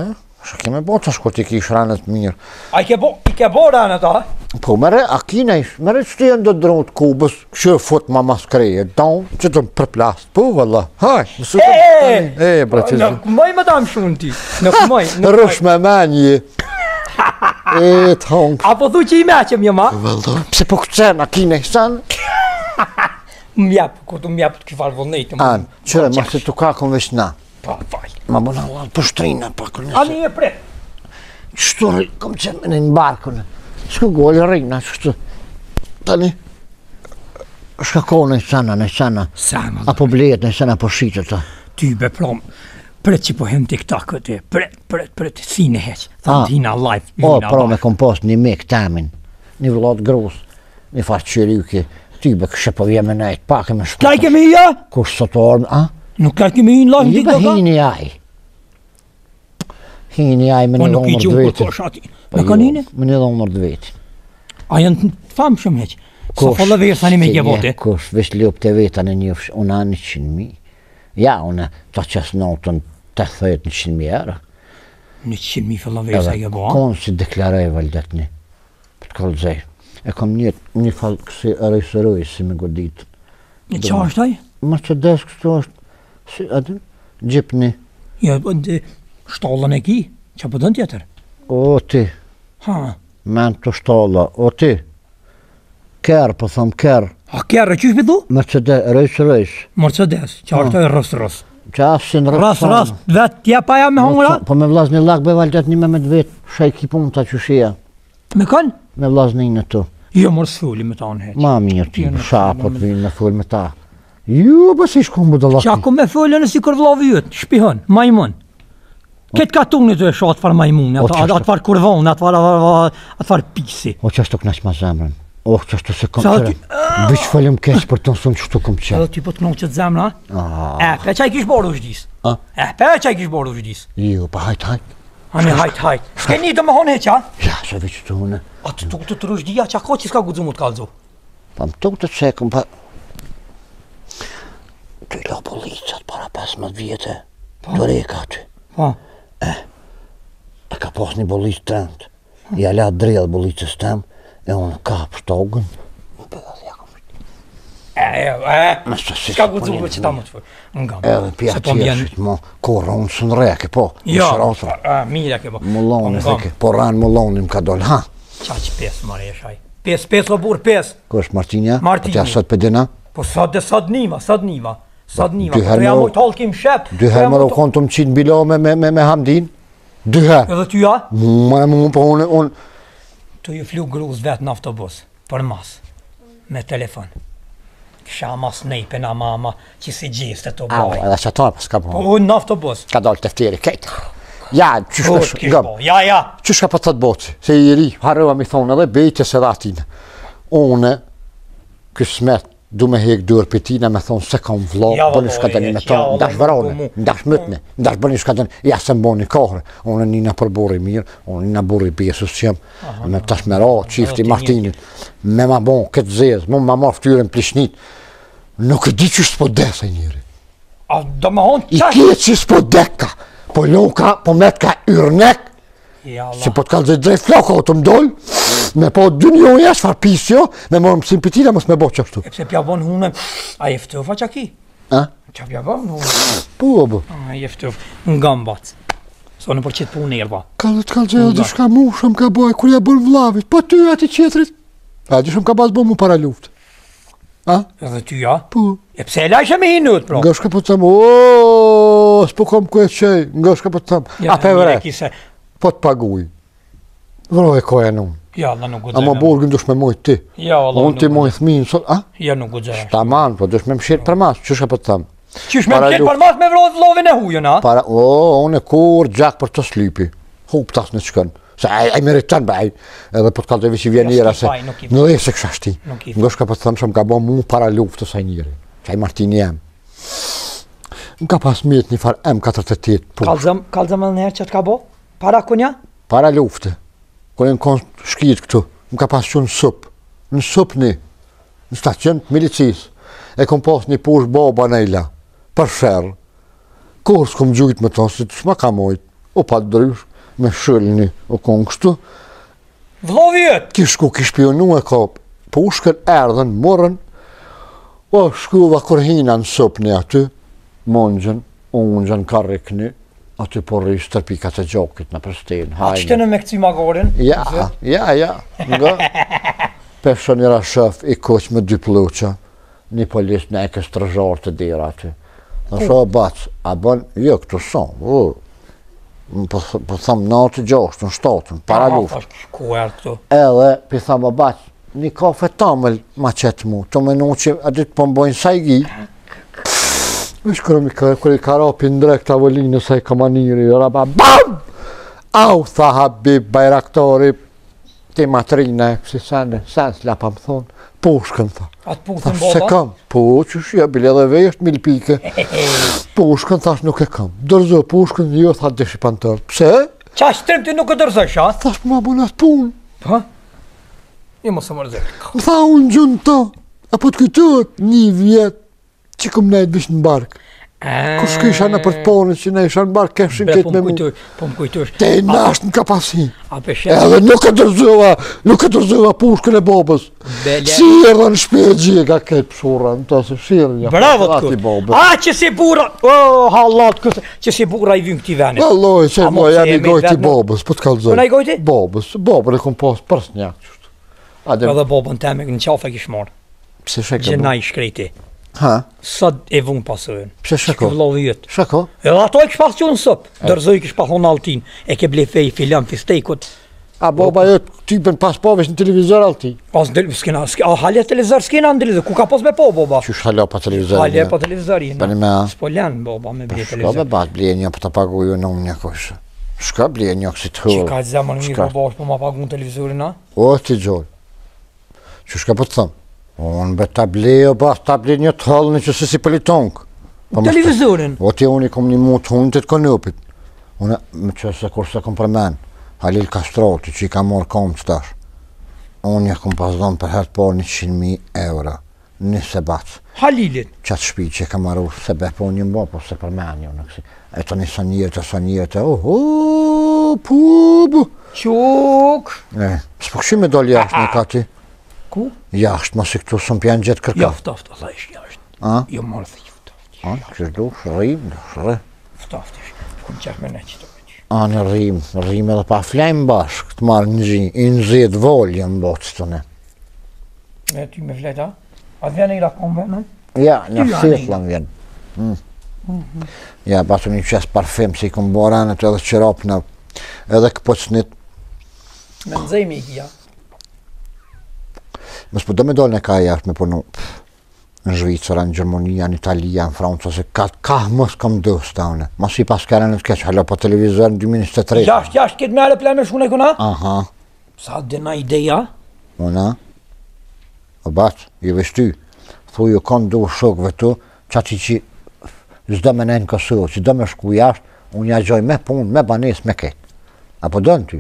Shë keme bo të shko t'i kish ranët mirë. A i ke bo, i ke bo rana ta? Po, mere, a kina ish, mere që t'jen do drot kubës, që fut ma mas kreje, down, që të më përplast, po, valla, haj, nësë të E, e, bratizi. Nuk mëj më dam shumë ti, nuk mëj, nuk mëj. Rësh me menje, e, t'hong. Apo thu që i meqem jo ma? Valla, pse po këtësen, a kina ish sanë? Mjep, ku të mjep të kifar vëllnejtë. Anë, qëre, ma se t'u kakon veç na. Pa, vaj. Ma bëna Allah, për shtrina, pa kërnese. Ani e pret. Qështu rri, kom qenë në në barkën. Shku gojë rrina, qështu. Tani, shka kohë në sana, në sana. Sana. Apo blejet në sana, po shqitët ta. Ty be plom. Pret që po hem TikTok këte. Pret, pret, pret, thine heq. Thamë t'hina live. O, pro me kompost një mek tamin. Një vlot grus. Një farë qëryki. Ty be kështë po vje me nejtë, pak e me shkuta. Kaj kemi ja? Kush sot orën, a? Nuk kaj kemi i në live në Një be TikTok? hini aj. Hini aj me Po një nuk i dhomër gjumë dvetin. për kosh ati. Me kanine? Me një dhomër dvetin. A janë të famë shumë heq. Sa follë verë thani me gjevote. Kush, vesh ljup të veta në një fsh, unë anë një qinë mi. Ja, unë ta qas notën të thëjët një qinë mi era. Në qinë mi follë verë sa gjevo. Konë si deklarej valdet një. Për të kalëzej. E kom një, një falë kësi rejsëroj si me godit. Në qa është taj? Mercedes kështu është, si adin, gjipni. Ja, shtallën e ki. Qa për dënë tjetër? O ti, Ha. men të shtalla, o ti. Kerë, po thëmë kerë. A kjerë, që shpidu? Mercedes, rejsërojsh. Mercedes, qa është taj rës rës. Qa asin rësë. Ras, ras, vetë tja paja me hongra? Po me vlazni lak be valdet një me me dvet, shaj ki pun të qëshia. Me kanë? Me vlaznin e tu. Jo, mërë s'fulli me ta në heq. Ma mirë ti, Jo, nuk sha s'fulli po me- të vinë me full me ta. Ju, bës ish ku më do Qa ku me fullën e si kër vlovi jëtë, shpihën, majmun. Ketë katunit të e sho atë farë majmun, O, qashtu. atë farë kurvon, atë farë atë farë pisi. O qashtu kënash ma zemrën. O qashtu se kom Sa qëre. ti- Bëq falim keq për të nësëm qështu kom qëre. Edhe ty po të knoqë qëtë zemra? Ah, E, pe qaj kish borë u shdis. A? E, pe qaj kish borë u shdis. ju, pa hajt hajt. Ani hajt, hajt. S'ke një të më honë heqa? Ja, se veç të une. A të tuk të të rëshdia, qa ko që s'ka guzu mu të kalzu? Pa më tuk të cekëm, pa... Të i la policat para pesëmbëdhjetë vjetë. Të reka aty. Po, E ka pas një bolicë të rëndë. Ja la drejtë bolicës tem, e unë kap shtogën. e, e, Me së si s'ka se guzu po mu një që ta më të fërë. Nga, Edhe pja se po mbjen. qeshit, mo, korë, unë së në reke, po. Jo, Në shëratra. a, mire ke po. Mulloni, Po, theke, po ranë mullonim ka dollë, ha. Qa që pes, mare e shaj. Pes, pes o burë, pes. Ko është Martinja? Martinja. Po t'ja sot për dina? Po sa dhe sa dniva, sa dniva. Sa dniva, dy po herë të ja më- mojtë halkim shep. Dy herë më rokon të më qitë bilo me, me, me, me Hamdin? Dy herë. Edhe ty ja? Më më po unë, unë, Tu ju flu gruz vetë në autobus, për mas, me telefon. Kisha mas nejpe na mama, që si gjiste të au, boj. edhe që ta pas ka Po po. unë në autobus. Ka dollë tefteri, kejtë. Ja, qysh Po, ka kish shgëm. bo, ja, ja. Qysh ka për të të boci? Se i ri, harëva mi thonë edhe bejtje se dhatin. Une, kësh smet, du me hek dërë për tina me thonë se kam vlo, Ja, bëni valloj, shkatani me ja, tonë, ndash valloj, varone, mu. ndash mëtne, ndash bëni shkatani, ja se mboni kohre. Une nina për burri mirë, une nina burri pjesës qëm, me tash me ra, qifti ti Martinit, me ma bon këtë zezë, mu ma marë ftyrën plishnit. Nuk e di që s'po desa njëri. A do me honë I qash? kje që s'po deka, po loka, po met ka yrnek, Ja, se Allah. po t'kallë dhe drejt floko të mdoll, me po dy një uja shfar pisjo, me morë më simpitina mos me bo qashtu. E pse pja bon hunë, a je ftofa qa ki? A? Qa pja bon hunë? Po, bo. A je ftof, nga mbac. So në për qitë punë e rba. Kallë t'kallë gjë, dhe shka mu shumë ka boj, kur ja bërë vlavit, po ty ati qetrit. A, gjë shumë ka bazë bo mu para luft. A? Edhe ty ja? Po. E pse e lajshë me hinut, pro? Nga shka po të thamë, ooo, s'po kom ku e qej, nga shka po të thamë, a pe vre, Kise, po të paguj. Vroj e koja në unë. ja, Allah nuk gudzaj. A ma burgën dush me mojt ti. Ja, Allah Unë ti nuk mojt thminë, sot, a? Ja, nuk gudzaj. Ta manë, po dush me më shirë për mas, që shka po të thamë. Qysh me Para mqenë luft- për mas me vrojt vlovin e hujën, a? Para, o, unë e kur gjak për të slipi, hup tas në qëkën. Se ai, ai meriton baj, edhe po të kalë të vishë vjen Ja, njëra s'ki se, faj, nuk i në dhe se kësha shti. Nuk i Nga shka po të thamë shumë ka bo mu para luftës ai njëri, që ai Martini jam. Më ka pas mjetë një farë M katërdhjetë osht, po, Kalzëm, kalzëm edhe njerë që të ka bo? Para kunja? para luftë, kër e në konë shkit këtu, më ka pas që në sup, në sup një, në stacion të milicis, e kom pas një push baba nejla, për shërë, kur s'kom gjujt me tonë, si të shma ka mojt, o pa drysh, me shëllni o konë kështu. Vllovjet! Kish ku kish pionu e ka pushkën, erdhen, morën, o shkuva kur hina në sopni aty, mongjën, ungjën, karrikni, aty porri stërpikat e gjokit në përstin, A qëtë në me këci magorin? Ja, ja, ja, nga peshën i rashëf i koq me dy pluqa, një polis në eke strëzhar të dira aty. Në shë o bac, a bën, jo këtu son, po thëmë natë gjashtë, në shtatën, para luft. Edhe, pi thëmë o bac, një kafe tamël ma qëtë mu, të menu që a ditë po mbojnë sajgi. Vish kërë mi kërë i karapin drek të avolinë, saj kamaniri, raba, BAM! Au, tha Habib Bajraktari, ti matrine, si sene, sen s'la pa më thonë, pushkën, tha. Atë pushkën Se boba? kam, po, që shja, bile dhe vesh, mil pike. Pushkën, thash, nuk e kam. Dërzo, pushkën, jo, tha, deshi pantër. Pse? Qa shtrim ti nuk e dërzësh, a? Thash, ma bunat punë. Ha? Një mos e mërzit. Më tha, unë gjënë ta, apo të këtët, një vjetë, që këm nejtë vish në barkë. Kus kisha në për të ponën që ne isha në barë, kefshin Bre, këtë po me më mu. kujtoj, po më kujtosh. Te i nashtë në kapasin. A pe shet, Edhe nuk e dërzova, nuk e dërzova pushkën e bobës. Bele. Si edhe në shpje gjega këtë pëshura, në të se shirë një. bravo të ati kur. bobës. A, që si bura, o, hallat, këtë, që si bura i vyn këti venit. Valloj, që A, mo mos jam e i me gojti vetë në- bobës, po të kalzoj. Unë i gojti? Bobës, bobën e kom pas përs njak qështë. Adem, Edhe bobën teme në qafe kish marrë. pse sheke Gjena bo? i shkreti. Ha? Sot e vun pasojën. Pse sheko? Vllovjet. Sheko? Edhe ato e kish pas qonë sop. Dërzoj kish pas thonë altin. E ke ble fej filan fistekut. A boba jo typen pas pavesh në televizor alti? Pas në televizor, s'kena, s'ke- a halja televizor s'kena në televizor. Ku ka pas me po, boba? Qysh hala pa televizor? Halja pa televizori. Bani me a? S'po len, boba, me ble Shka me televizor. bat blenja për të paguju në unë një kështë. Shka blenja kësi të Që hërë? ka zemën mirë Shka? po bash po ma pagun televizorin, a? O, ti gjoj. Që shka po të thëmë? Unë be ta blejo, bas ta ble një të hëllë në që se si pëllitonkë. Televizorin. O, ti unë i kom një mu të hunë të të konopit. Unë, më që se kur se kom për men, Halil Kastroti që i ka morë kom të tash. Unë ja kom pas dhonë për herë po një qind mijë euro. Një se bacë. Halilit. Qatë shpi që ka marru se be po një mbo, po se për men një unë kësi. E të një sa njërë, sa njërë, oh, oh, pubu. Quk. E, s'po këshim me dollë jashtë në kati. Ku? Jashtë, mos i këtu së më pjanë gjithë kërka. Jo, ftoft, o thash jashtë. A? Jo marrë thë, ftoft. A, që du, shërim, shëre. Ftoft ish. Kum qak me ne qito. A, në rrim, rrim edhe pa flajmë bashkë, të marrë në gjinë, i në zedë volje më botë të ne. E ty me fleta? A të vjene i rakon vene? Ja, në Ty, thirë më vjenë. Mm. Ja, batu një qesë parfim, si i këmë boranet edhe qërap në, edhe këpocnit. Me nëzëjmi i kja. Mësë po do me dollë në ka jashtë me punu në Zhvicëra, në Gjermonia, në Italia, në Franca, se ka, ka mësë kam dësë ta une. Mas i pas kërën në të keqë, halo po televizor në dy mijë e njëzet e tre. Jashtë, jashtë, këtë me ale pleme shkune këna? Aha, Sa dina ideja? una. O batë, i vështy. Thu ju kanë du shokëve tu, qati që zdo me nejnë Kosovë, që do me shku jashtë, unë ja gjoj me punë, me banes, me ketë. Apo do në ty?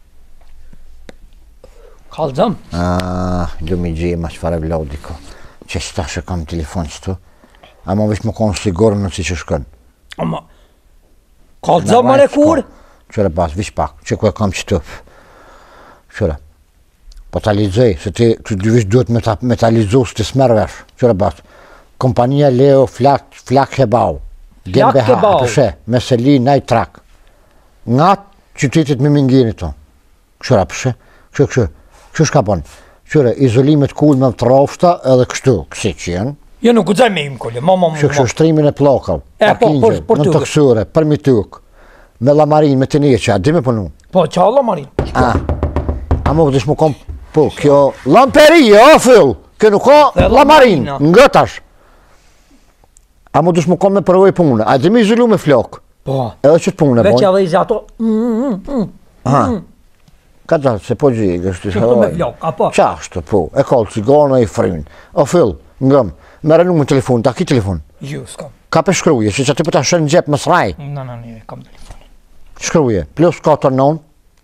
Kalzëm. Ah, du mi gjema që fare vlodi ko. Që që ta që kam telefon që tu. A ma vish më konë sigurë në si që shkën. Ama, kalzëm më kur? Qëre bas, vish pak, që ku e kam që tu. Qëre. Po ta lizoj, se ti të dy vish duhet me ta, me ta lizu së të smervesh. Qëre bas. Kompania Leo Flak, Flak Hebau. Flak Hebau. Përshë, me seli naj trak. Nga qytetit me mingini to. Qëra përshë, qërë, qërë. Qërë shka bon? Qërë, izolimet kull me të rofshta edhe kështu, kësi që jenë. Jo nuk u dzaj me im kolle, ma ma ma. Që kështu shtrimin e plakav, E, po, parkingje, por- por në tuk. të kësure, për mi tuk, me lamarin, me të neqe, a di me punu? Po, qalla marin. A, a më vëdish më kom, po, kjo lamperie, o fyll, kjo nuk ka Dhe lamarin, lamarina. ngëtash. A më dush më kom me përvoj punë, a di me izolu me flok, Po. edhe që të punë e Veq bojnë. edhe i zato. mm, mm, mm. Ha, ka da, se po gjigë, është Që këtu me flok, apo? Qashtë, po, e kallë cigana i frynë. O fyll, ngëm, mere nuk me telefon, ta ki telefon. Ju, s'kam. Ka për shkruje, që që ti për ta shërë në gjepë më sraj. Na, na, një, kam telefon. Shkruje, plus katër nënë,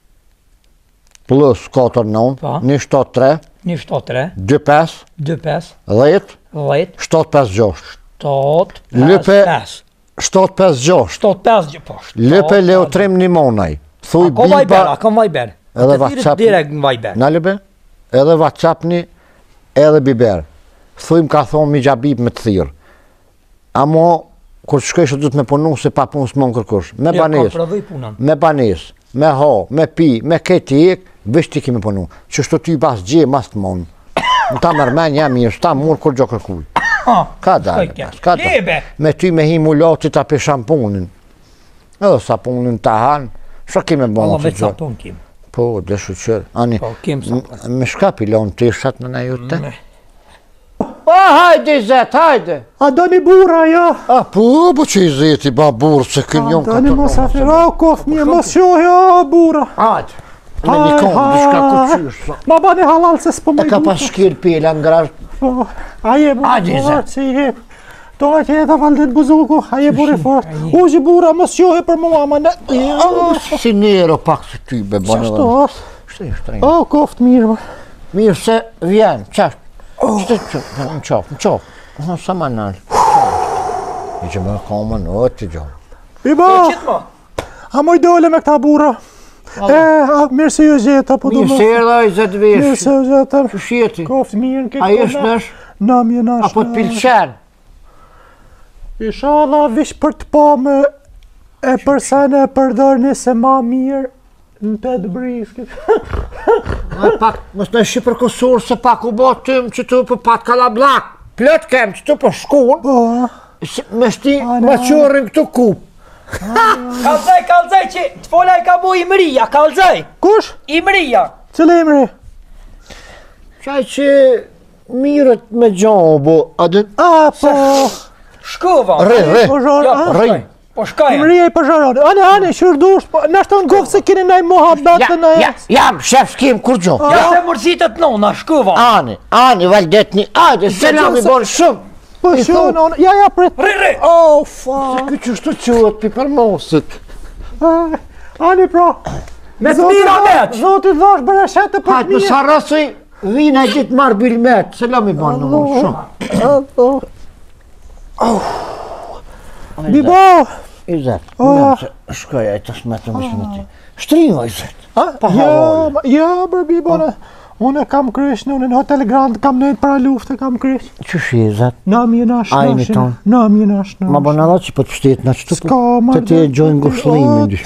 plus katër nënë, Pa. një shtatë tre, Një shtatë tre, dy pesë, dy pesë, dhjetë, dhjetë, shtatë pesë gjashtë. shtatë, Lype- pesë, shtatë pesë gjashtë. shtatë pesë gjë po. Lëpe Leo Trim një monaj. Thuj Ka Viber, biba, a ka Viber. Edhe Të thirrët WhatsApp. direkt në Viber. në lëbe, edhe WhatsApp-ni, edhe biber. Thuj më ka thonë mi gjabib me të thirë. Amo, kur shkojshë du të me punu, se pa punë s'mon kërkush. Me Ja, banes, ka prodhoj punën. me banes, me ha, me pi, me keti ik, veç ti kemi punu. Që shto ty bas gje, mas të monë. Në ta mërmen jam mirë, s'ta murë kur gjo kërkuj. Ka dalë, Shkoj, ka dalë. Lebe. Me ty me hi mulati ta pe shampunin. Edhe sapunin ta hanë, shka kime Allah bonë të veç gjo. sapun kim. Po, dhe shuqër. Ani, Po, kim sapun. m- me shka pilon të ishat në na jute? Me. O, hajde, zet, hajde. A do një bura, ja? A, po, po që i zeti, ba burë, se kënë jonë Do një mos afira, o kof, mirë, mos shohi, o bura. Hajde. Me një konë, dhe shka këqysh. so. Ma bani halal se s'po më E ka pas shkir pila në grasht. Po, a je bura, Hajde, po, zet. që i hep. Do e që edhe valdet buzuku, a je bura fort. U që bura, mos shohi për mua, ma në... O, si nero pak se ty, be, banë Qashtu edhe. është? Shtë i shtrejnë. O, koft mirë, bura. Mirë se vjen, qashtë. Shtë që, në qofë, në qofë. Në sa ma nalë. I që më koma në o të gjohë. Biba, Qitë ma. a moj dole me këta bura. E, a, mirë se ju gjeta, po do Mirë më... se erdha i zetë Mirë veshë. se ju gjeta. Që shjeti? Koft mirë në këtë A jesh nësh? Nam je nash. Apo të pilqenë? Inshallah, vish për të po me e përsene e përdorni se ma mirë në petë briskit. A pak, mos në shi për kusur se pak u bo tëm që tu për pat kalablak. Plët kem që tu për shkun, Po, si- me shti A, ma ne. qorin këtu kup. Kalzaj, kalzaj që të folaj ka bu Imria, kalzaj. kush? Imria. Cële emri? Qaj që mirët me gjobo, a dhe... A, po, Shkova. Rë, rë, po zhor, Ja, a? po rëj. shkoj. Po shkaj. Emri e për zhoroni. Ane, ane, shërdush, po, nështë të ngofë se kini naj muhabet Ja, të naj... ja, jam, shef s'kem kur gjo. Ja se mërzitët nona, shkova. Ani, ani, valdet një, ajde, selam i bon shumë. Po, i shumë, thot. onë, ja, ja, prit. Rë, rë. Oh, fa. Ky që shtu quët pi për mosit. Ane, pra. Me të mira veç. Zotit dhash bërë shetë për Hajt, të në mirë. sarasoj, vina i ditë marë bilmet, selam i bon në mu shumë. Bibo, I zetë, Oh. nëmë që shkoja i të shmetë më shumë ti. Shtriva i zetë. a, Pa ja, havale. ma- ja, bërë Bibo, ne. Unë e kam krysh, në unë në Hotel Grand, kam nejtë para luftë, kam krysh. Që shi i zetë? Nam je nash, Ai, nash, mi tonë. nam je nash, nash. Ma bona dha që po të pështetë në qëtu, S'ka, ma, të ti e dhe- gjojnë dhe- ngushlimin o, dy.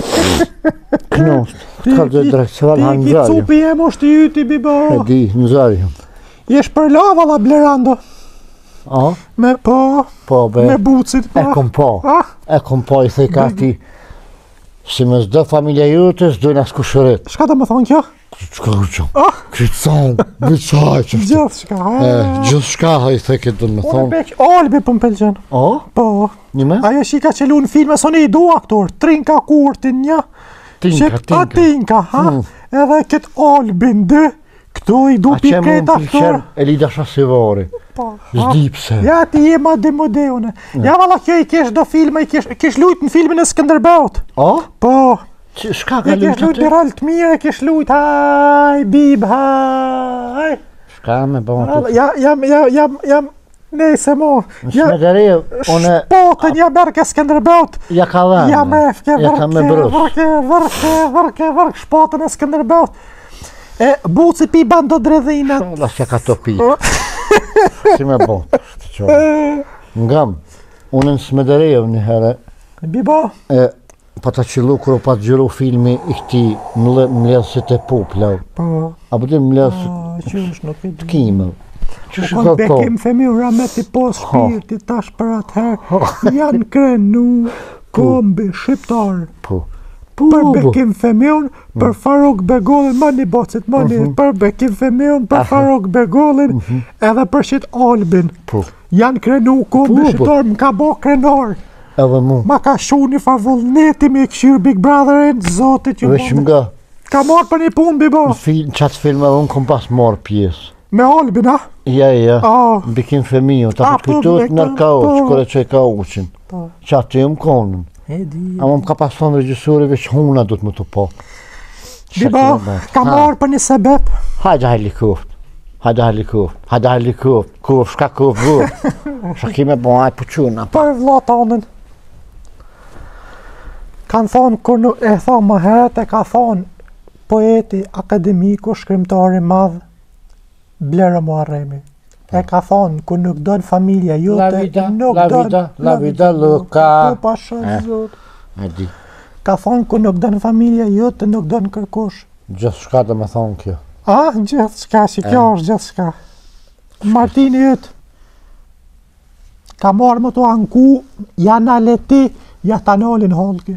Knost, të ka dhe drejtë, se valë hanë Ti nëzarjëm. cupi e mo shti yti, Bibo. E di, nëzarjëm. Jesh për lava la Blerando. A? Me, po, Po, be, me bucit, po. e kom po. Ah, E kom po, i thej ka ti. Si me zdo familja jute, s'dojnë as kushërit. shka të më thonë kjo? Qka u që? Ah. Këtë sanë, bëqaj që ftë. Gjithë shka, ha. Gjithë shka ha i thej këtë dënë me Unë thonë. peq, Olbi për më pëlqen. O? Po, Një me? ajo shika që lu në filme, së një i du aktor, Trinka Kurtin, një. Tinka, Shek- tinka. A tinka, ha? Hmm. Edhe këtë Olbin, dë, këtu i du A që mu piket më aktor. pëlqen Elida Shasivari. Po, ha. Zdi pse. Ja, ti je ma demodeune. Ja, vala kjo i kesh do filme, i kesh, kesh lujt në filmin e Skënderbeut. O? Po, Që- Shka ka ja kesh lujtë lujt aty? një rol të mirë, kesh lujt, haj, bib, haj. Shka me bëma të... Ja, jam, jam, jam, jam, nejse mo. Në Ja, smedere, une shpotën, ja berke Skënderbeut. ja ka dhenë. Ja mefke, Ja ka me vërke, brus. vërke, vërke, vërke, vërke, shpotën e Skënderbeut. E, buci pi bando dredhinat. Shola s'ja ka topi. Si me bo. Ngam, unë në smedere një herë, Bibo, e, pa ta qilu kërë pa të gjëru filmi i këti mledhësit e popla. po, Apo të mledhësit a, qysh nuk i të di. kime. Që U shë kon ka bekim ko? femi rameti po shpirti tash për atëherë. Janë krenu kombi shqiptar. Po. Për po. Bekim Femiun, për Faruk Begollin, më një bocit, më një, për Bekim Femiun, për Faruk Begollin, edhe për shqit Olbin. Po. Janë krenu kombi Po, po. shqiptar, më ka bo krenor. Edhe mu. Ma ka shu një favullneti me këshirë Big Brotherin, zotit që Vesh bo- nga Ka marrë për një punë, Bibo. në film, qatë film edhe unë kom pas marë pjesë. Me Olbin, a? Ja, ja, Ah. bikin femiu, ta Ah, për po, këtut me nër ka- ka uq, po. kore që e ka uqin. Po. Që aty e më konën. E di. A më ka pas thonë regjisore që huna du të më të po. Bibo, ka marrë për një sebep. Hajde helikoft. Hajde helikoft. Hajde helikoft. Kof, shka kof, kof. Shka kime bo, hajde për quna. Për vlla tonën. Kanë thonë, kur nuk e tha më herët, e ka thonë poeti, akademiku, shkrimtari madh, Blerë Muharremi. E ka thonë, kur nuk donë familja jote, La vida, nuk la donë... vida, la vida loca. Po pasha Eh. zot. E di. Ka thonë, kur nuk donë familja jote, nuk donë kërkush. Gjithë shka të me thonë kjo. A, gjithë shka, që kjo është gjithë shka. Martini jëtë, ka marrë më të anku, janë aleti, ja ta nolin holki.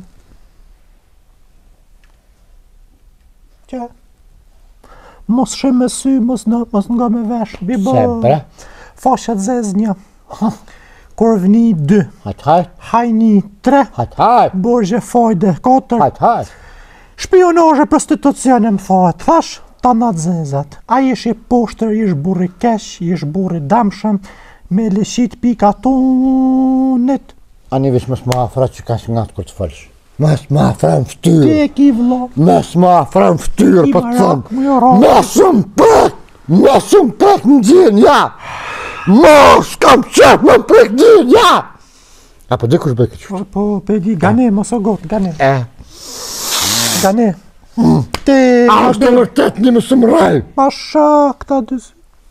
Që? Mos shë me sy, mos, në, mos nga me vesh. Bibo, Sempre. fashat zez një. Korvni dy. Hajt, hajt, Hajni tre. hajt, hajt, Borgje fajde katër. hajt, hajt. Shpionazhe, prostitucione më thohet. Thash, ta natë zezat. A ish i poshtër, ish burri kesh, ish burri damshëm, me leshit pika tonit. Ani vish mës më afra që ka që ngatë kur të falsh. Mës më afra në Ti ftyrë. e ki vlo. Mës më afra në ftyrë, I po të barak, thonë. mu jo rak. Mësë më prek, mësë më prek në gjinë, ja. Mos kam qef më prek gjinë, ja. Apo di kush bëj këtë qështë? Po, pe di, gane, mos o gotë, gane. E, Gane. Te, a është e vërtet një mësë më raj. ma shë këta dy.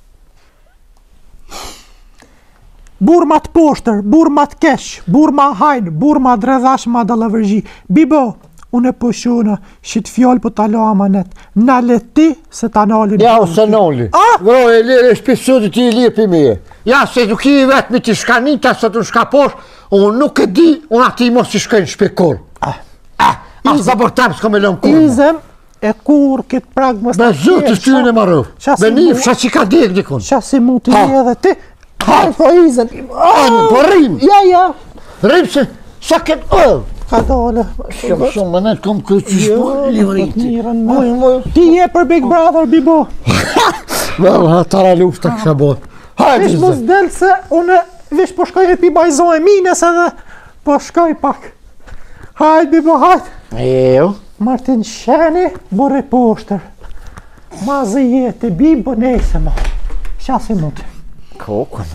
Burma të poshtër, burma të kesh, burma hajnë, burma dredhash ma dalavërgji. Bibo, unë e pëshuna, shit fjallë për talo amanet. Në leti se ta nalin. Ja, o se noli. Ah! Vro, e lirë e shpisudi ti i lirë për mije. Ja, se nuk i vetë me ti shkanita, se të shka posh, unë nuk e di, unë ati mos i shkojnë shpikor. Ah, ah, as da bërtam s'ko me lëmë kur. Izem e kur këtë prag mës Me zëtë të shtyrin e marrë. Qa Me si një mu- fsha që ka dikë dikun. Qa si mu të Ha. një edhe ti. Ha, po izem. Anë, po rrim. Ja, ja. Rrim se, sa këtë ëllë. Ka dole. Shumë, shumë, më nëtë kom këtë që shpo, livriti. mirën me. Moj, moj. Ti je për Big Brother, Bibo. Vel, ha, tara lufta kësha bot. Hajde, Vish mos zë. del se unë vish po shkoj e pi bajzoj mines edhe po shkoj pak. Hajde, Bibo, hajde. Ejo. Martin Sheni, burri poshtër. Ma zë jetë, Bibo, nejse ma. Qa si mund? Kokën.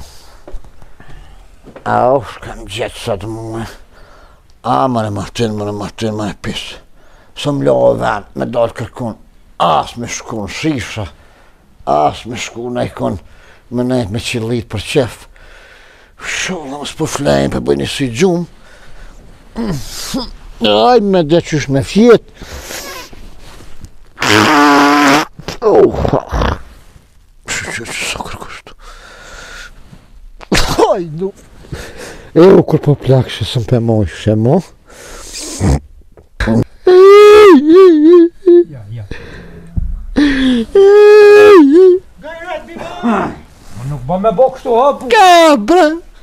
Au, shkam gjetë sot muë. A, mëre Martin, mëre Martin, mëre pisë. Së më loë vend, me dalë kërkun. As me shkun shisha. As me shkun e ikon më nejtë me qilit për qef. Sholla më s'po flejnë për bëjnë si gjumë. Aj, me dhe qysh me fjetë. Oh, që që që sa kërkështu. Aj, du. E u kur po plakë që së më për moj, shë mo. Ja, ja. Gajret, Bibo! Nuk ba me bo kështu hapu. Kabra!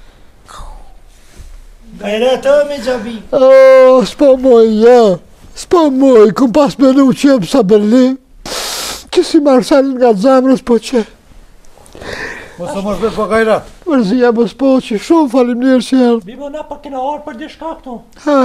Gajret, o me gjabi. O, s'po moj, ja. S'po moj, këm pas me nu që jem sa Berlin. Që si Marsalin nga zemrës po që. Mos të mos bëtë po kajrat. Mërzia më s'po që, shumë falim njërë që jelë. Bibo, na pa kena arë për dishka këtu. Ha,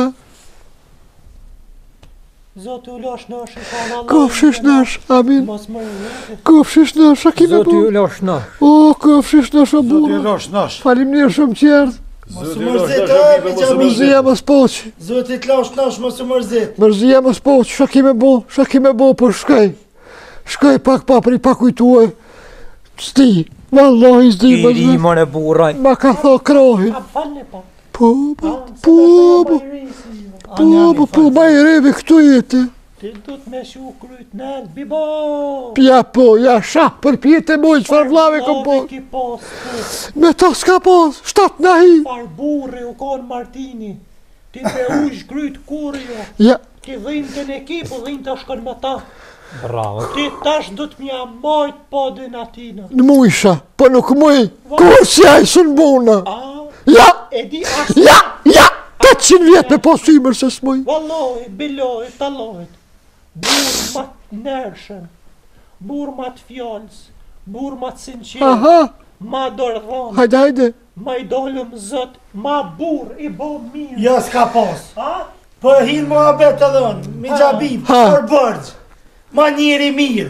Zotë u losh nësh, i ka në Allah. kofshish nësh, amin. Mos më rrëtë. Kofshish nësh, a kime Zoti bu. ju losh në. O, kofshish nësh, o Zoti burë. losh nash. Falim njërë shumë qërë. Zoti mërzit, losh nash, o, Bibo, mi mos të gjami. mërzit. Mërzia më s'po që. Zotit lash nash mos u mërzit. Mërzia më s'po që, shka kime bu, shka kime bu, për shkaj. Shkaj pak pa për i pakujtue. Sti, vallahi s'di më Iri zë. më në buraj. Ma ka tho krohi. A falni pa. Po, po, po, po, po, po, po, ma i revi këtu jeti. Ti du të me shu kryt nën, Bibo! Ja po, ja shah për pjetë e moj qëfar vlave kom po. Ki pos të, Me ta s'ka pos, shtatë nahi. far burri u konë Martini. Ti me ush kryt kurri jo. Ja, Ti dhimë të në ekipu, dhimë të shkon me ta. Bravo. Ti tash du të mja majt podin atina. në mujsha, po nuk muj. Kur si a i sën buna. A, Ja, e di as... ja, ja, katëqind vjetë me posymër se s'muj. Vallohi, bilohi, tallohet. Burë ma të nërshëm, burë ma të fjallës, burë ma të sinqerë, Aha, ma dordhonë, hajde, hajde. ma i dollëm zët, ma burë i bo mirë. Jo s'ka pos. A? Po hin mua bet të dhënë, mi gjabib, Ha. për bërgj. Ma njeri mirë.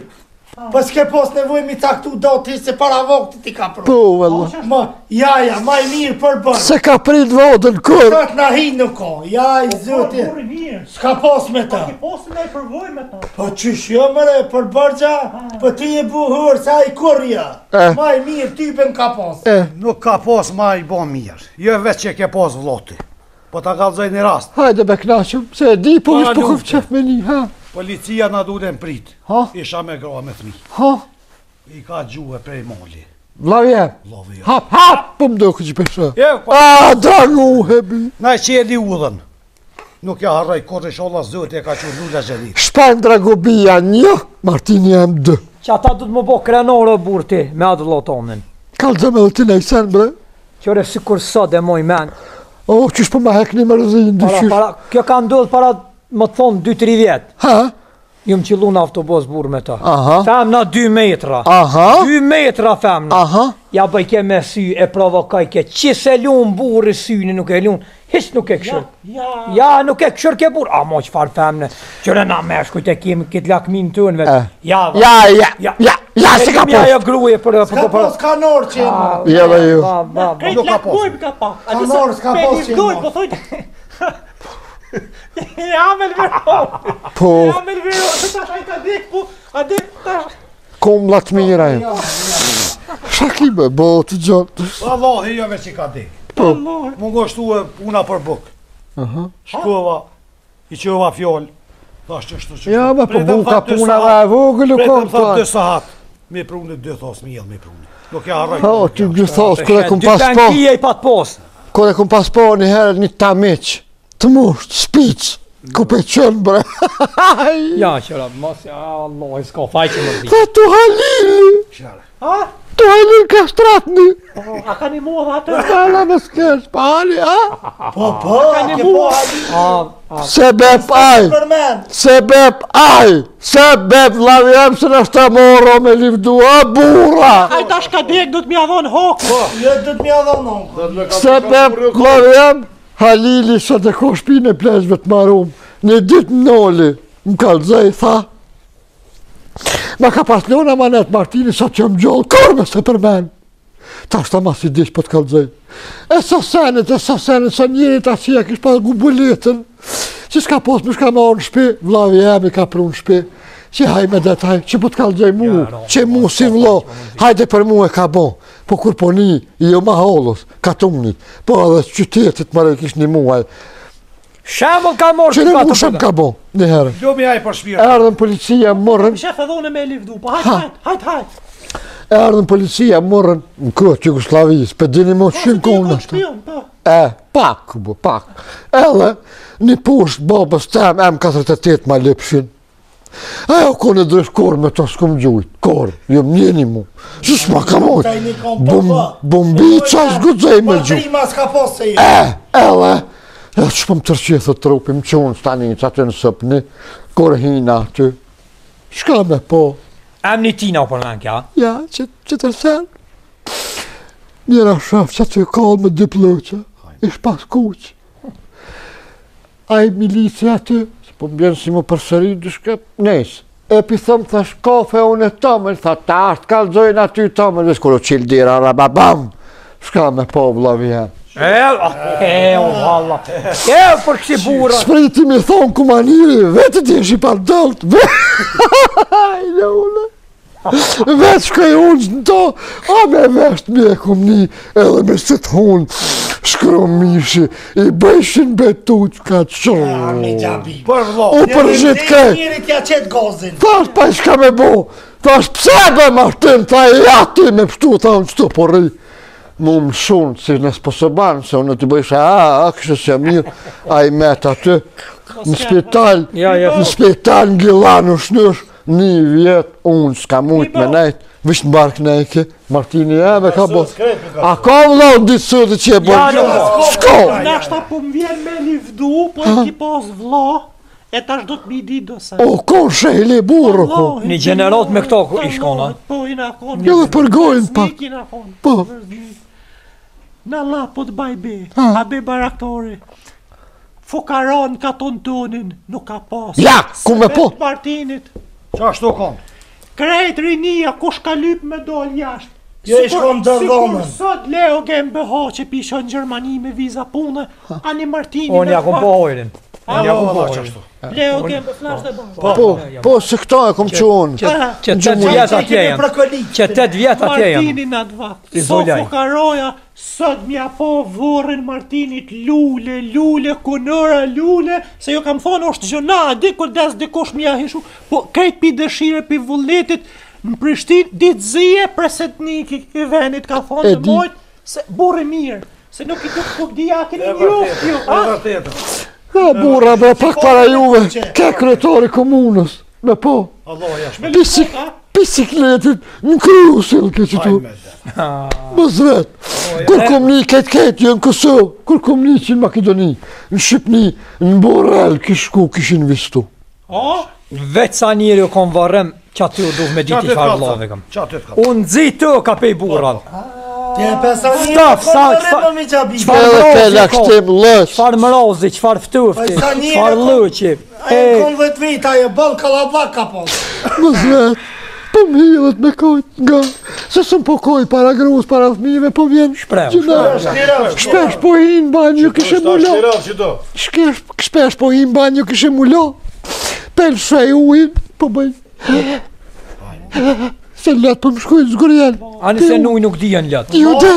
Po s'ke pas nevoj mi taktu doti se para vaktit i ka pru. Po, valla. Ma, ja, ja, ma i mirë për bërë. Se ka prit vodën kur. Sot na hi nuk ka, ja i zoti. S'ka pas me ta. Pas me përvoj me ta. Po qysh jo mëre, për bërgja, po ti e buhur, sa i kurja. Ma i mirë typen ka pas. Nuk ka pas ma i bon mirë. Jo veç që ke pas vloti. Po ta kalzoj një rast. Hajde be knaqëm, se e di po Pa vish po lufte. këf qef me një, ha? Policia na du dhe mprit. Ha? Isha me gra me thmi. Ha? I ka gjuhe prej mali. Vlavje, Vlavi jo. hap, hap, po më do këtë që pesha. Jo, po. A, dragu, hebi. Na i qeli udhën. Nuk ja harroj kur ish Allah zoti e ka qurë lula gjelit. Shpan dragu bia një, Martini jam dë. Që ata du të më bo krenore burë ti, me atë lotonin. Kalzëm edhe ti nejsen, bre. Qore si kur sot e moj men. O, qysh po ma hek një mërzin, Para, dyshysh. para, kjo ka ndodhë para, më të thonë, dy tri vjetë. Ha? Ju më qilu në autobus burë me ta. Aha. Femna dy metra. Aha. dy metra femna. Aha. Ja bëjke me sy, e provokaj ke. Qis e lunë burë syni, nuk e lunë. Hiç nuk e këshër. Ja, Ja, nuk e këshër ke burë. A, mo që farë femne. Qëre na me shkujt e kemi këtë lakmin të në vetë. Ja, va. Ja, ja, ja, ja, se ka Ja, po. ja, gruje për... S'ka pas kanor që jenë. Ja, dhe ju. Va, va, va. krejt nuk ka lak pas. gojmë ka pa. A Kanor disa s'ka pe pas një që gojmë, jenë. po thojtë. Ja, me lëvero. Po, Ja, me lëvero. Se tash ai ka dek, po, a dek tash. kom lat mira ju. Shaki be, bo, të gjatë. Wallahi jo veç i ka dik. Po. Më ngoshtu e puna për buk. Shkova, i qova fjall. Thash që shtu që Ja, me po Pretëm buka tha dy puna sahat. dhe e vogël u Pretëm kom tha dy të. sahat. Me prune dy thos mjell me prune. Nuk e harroj. Ha, ty dy thos, kër e kom Dy pas po. penkije i pat pos. Kër e kom pas po një herë një tamiq. Të musht, spic. Ku pe qënë, bre. Ja, qëra, mos, ja, Allah, i s'ka faj që më zi. Tha tu halili. Ha? Tu halil ka stratni. A ka një mua dhe atë? Kala në skesh, pa hali, ha? Po, po, ke po hali Sebep aj. për men. Sebep aj. Sebep lavjem se në shta moro me livdu, a burra. Ai tash ka dek, do të mja dhonë hokë. Jo, do të mja dhonë onkë. Sebep lavjem. Halili sot e ko shpinë e plezhve të marum. Një ditë në noli, më kalzaj, tha. Ma ka pas lona manet Martini sa që më gjollë, korme se për men. Ta shta mas i dish për të kalzaj. E sa senet, e sa senet, sa njerit asia kish pas gubuletën. Që s'ka pos më shka ma në shpi, vlavi jemi ka pru në shpi. Që haj me detaj, që po të kalzaj mu, që mu si vlo, hajde për mu e ka bon. Po kur po një, i jo ma holos, ka tumnit, po edhe qytetit mërë kish një muaj. Shembull ka morë Që në ka mu të shem përda. ka bon, një herë. Jo me aj për shpirë. Erdhën policia, morën, Shef e dhone me livdu, po hajt, hajt, hajt, hajt. erdhën policia, morën, në këtë Jugoslavis, për dini mo që shimë konë ashtë. Shpion, po. E, pak, bu, pak. Edhe, një pushtë babës tem, M katërdhjetë e osht ma lepshin. Ajo kone dresh korë me ta s'kom gjujt, korë, jo mjeni mu. Që s'ma ka mojt, Taj një kom Bom, po, bombica s'gudzej me Po gjujt. trima s'ka pas se jenë. E, edhe, e që po më tërqithë trupi, më qonë stani që aty në sëpni, korë hina aty. Shka me po, Em një tina u përmen kja. ja, që, që të sen. Njëra shaf që aty kallë me dy plëqe, ish pas kuq. A i milici aty, po më bjenë si më përsëri dyshke, nesë. E pi thëmë, thash, kafe unë e tëmër, tha, ta ashtë kalzojnë aty tëmër, dhe s'koro qilë dira, rababam, shka me po vëllavi jam. E, e, o, valla. E, për kësi bura. Spriti mi thonë ku maniri, vetë ti eshi pa dëlt, vetë unë. Vetë shkaj unë në to, a me veshtë mi e kum një, edhe me së të hunë, shkromishi, i bëjshin betuq ka Me qërë. gjabi. Për vlo. U përgjit kej. Njëri t'ja qetë gozin. Thash pa i shka me bo, thash pse be martin, tha e jati me pështu, tha unë qëto porri. Mu më shunë, si në s'po banë, se unë të bëjshë, a, a, kështë se mirë, a i met aty, në spital, Ja, ja. në spital në Gilanu shnysh, një vjetë, unë s'ka mujtë me nejtë, vishë në barkë nejke, Martini e me ka bo. A ka vëllau në ditë sëtë që e Ja, bërë? nuk Shko! Nashta po më vjen me livdu, po e ki pas vlla, e tash do të mi di do se. O, konë shejli burë, ko. Një gjenerat me këto ku i shkona. Po i na konë. Jo dhe përgojnë pak. Snik i na konë. Po. Na la po të baj be, a be baraktori. Fukaron ka ton tonin, nuk ka pas. Ja, ku me po? Sebet Martinit, Qa ashtu kom? krejt rinia, kush ka lyp me dal jashtë. Jo i shkon dërdhonën. Sikur sot Leo Gembeha që pisha në Gjermani me viza pune, Ani Martini Unë ja kom po hojrin. Unë ja kom po hojrin. Leo Gembe flash dhe bërë. Po, po, se këta e kom qonë. Që tëtë vjetë atje janë. Që tëtë vjetë atje janë. Martini në atë vakë. Sofo Karoja, sot mja po vorën Martinit lule, lule, kunëra, lule, se jo kam thonë është gjëna, dikur des dikush mja hishu, po krejt pi dëshire, pi vulletit, në Prishtinë, ditë zije presetniki i venit ka thonë të mojtë, se burë mirë, se nuk i të kubdia keni njoftë ju, a? E burra be pak para juve, ke kretori komunës, me po, bisikletit në kryusil ke që tu, më zvet, kur kom një ketë ketë jo në Kosovë, kur kom një që në Makedoni, në Shqipni, në Borrell, kishku, kishin vistu. Veç sa njeri u kom varem, që aty u duh me diti farë lave kam. Unë zi të ka pej buran. Ti e pesa një, ka më me qabi. Edhe ke lakshtim lëq. Qfar mrazi, qfar ftufti, qfar lëqi. E kom dhe të vita, e bën kalabak ka pos. Më zvet, po mjëvet me kojt nga, se sëm po koj para grus, para fmive, po vjen shpesh po hi në banjë kishe mulo. Shpesh po hi në banjë kishe mulo. Pel shaj ujnë, po bëjnë. Se letë për më shkujnë zgurjen. Ani se nuj nuk dijen letë. Jo dhe.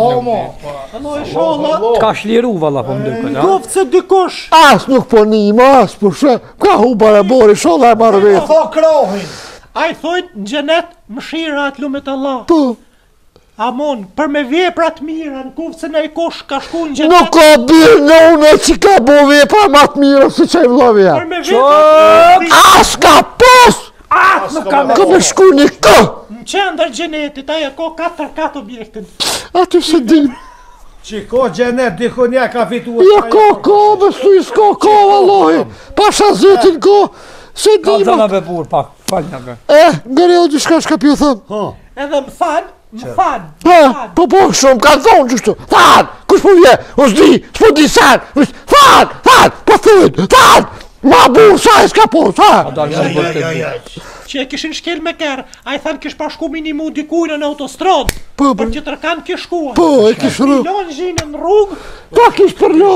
Ka shliru valla po më dykën. Goftë se dikosh. As nuk po njima, as po shë. Ka hu bare bori, sholla e marrë vetë. Po krohin. A i thojnë në gjenet mëshira atë lumet Allah. Po. Amon, për me veprat mira, në kuftë se në i kosh ka shku në gjenet. Nuk ka birë në unë që ka bo vepra matë mira se që i vlovja. Për me veprat mira. As ka pos! As nuk ka me Ka me shku një kë! Në qendër gjenetit, aja ko katër katë objektin. Aty se dim. Që ko gjenet, diko nja ka fitu. Ja ko ko, besu i s'ko ko, vallohi. Pasha zetin ko, se Ka dima. zëna be bur pak, falja be. Eh, ngëre o gjishka shka pjo thëmë. Edhe më thanë, më thanë, më Ha, thanë. po po shumë, ka thonë gjështu. Thanë, kush po vje, o s'di, s'po di sanë. Thanë, thanë, po thënë, thanë. Ma burë, sa e s'ka po, thanë. Që e kishin shkel me kërë, a i thanë kish pashku minimu dikujnë në autostradë, Po, për që tërkan kish shkuar. Po, e kish rrë. Milon zhinë në rrugë, Pa kish përlo.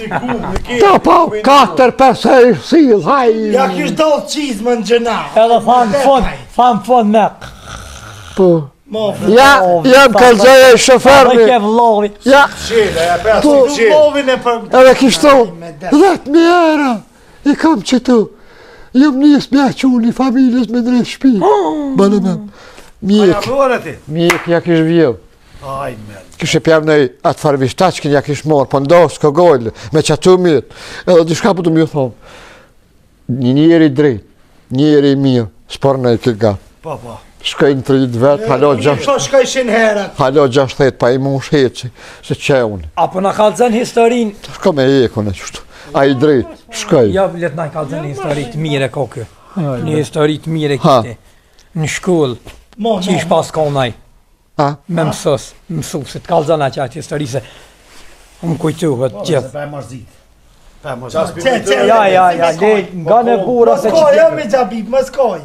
Ta pa, katër, pes e i sil, haj. Ja kish dalë qizmë në gjena. Edhe fanë fond, fanë fond me. Po. Ja, jam kalëgjaja i shofermi. Dhe ke vlovi. Ja, Po, lovin e për... edhe kish thonë, dhëtë mi era, i kam që tu. Jëm njës mja quni familjes me drejt shpi. Bënë me. Mjek, mjek ja kish vjell. Kishe pjam në atë farvishtachkin ja kish morë, po ndosë këgojlë, me qatu mjetë. Edhe dishka po të mjë thonë, një njeri drejt, njeri mirë, s'por në i këtë gatë. Po, po. Shkaj në tridhjetë vetë, halo gjasht, Po shkaj shenë herët. halo gjashtet, pa i mu shheqi, se që unë. Apo na kalëzën historin. Shko me eko në qështu, a i drejt, shkaj. Ja, let na i kalëzën një histori të mire kokë. Një histori të mire Ha. kiti. Në shkull, Mo, që ish pas konaj, A? me mësës, mësusit, kalëzën që atë histori se më kujtuhet gjithë. Pa e marzit. Pa e Qe, marzit. qe, Ja, ja, ja, le, nga në bura se Skoj, ja që me gjabib, më skoj.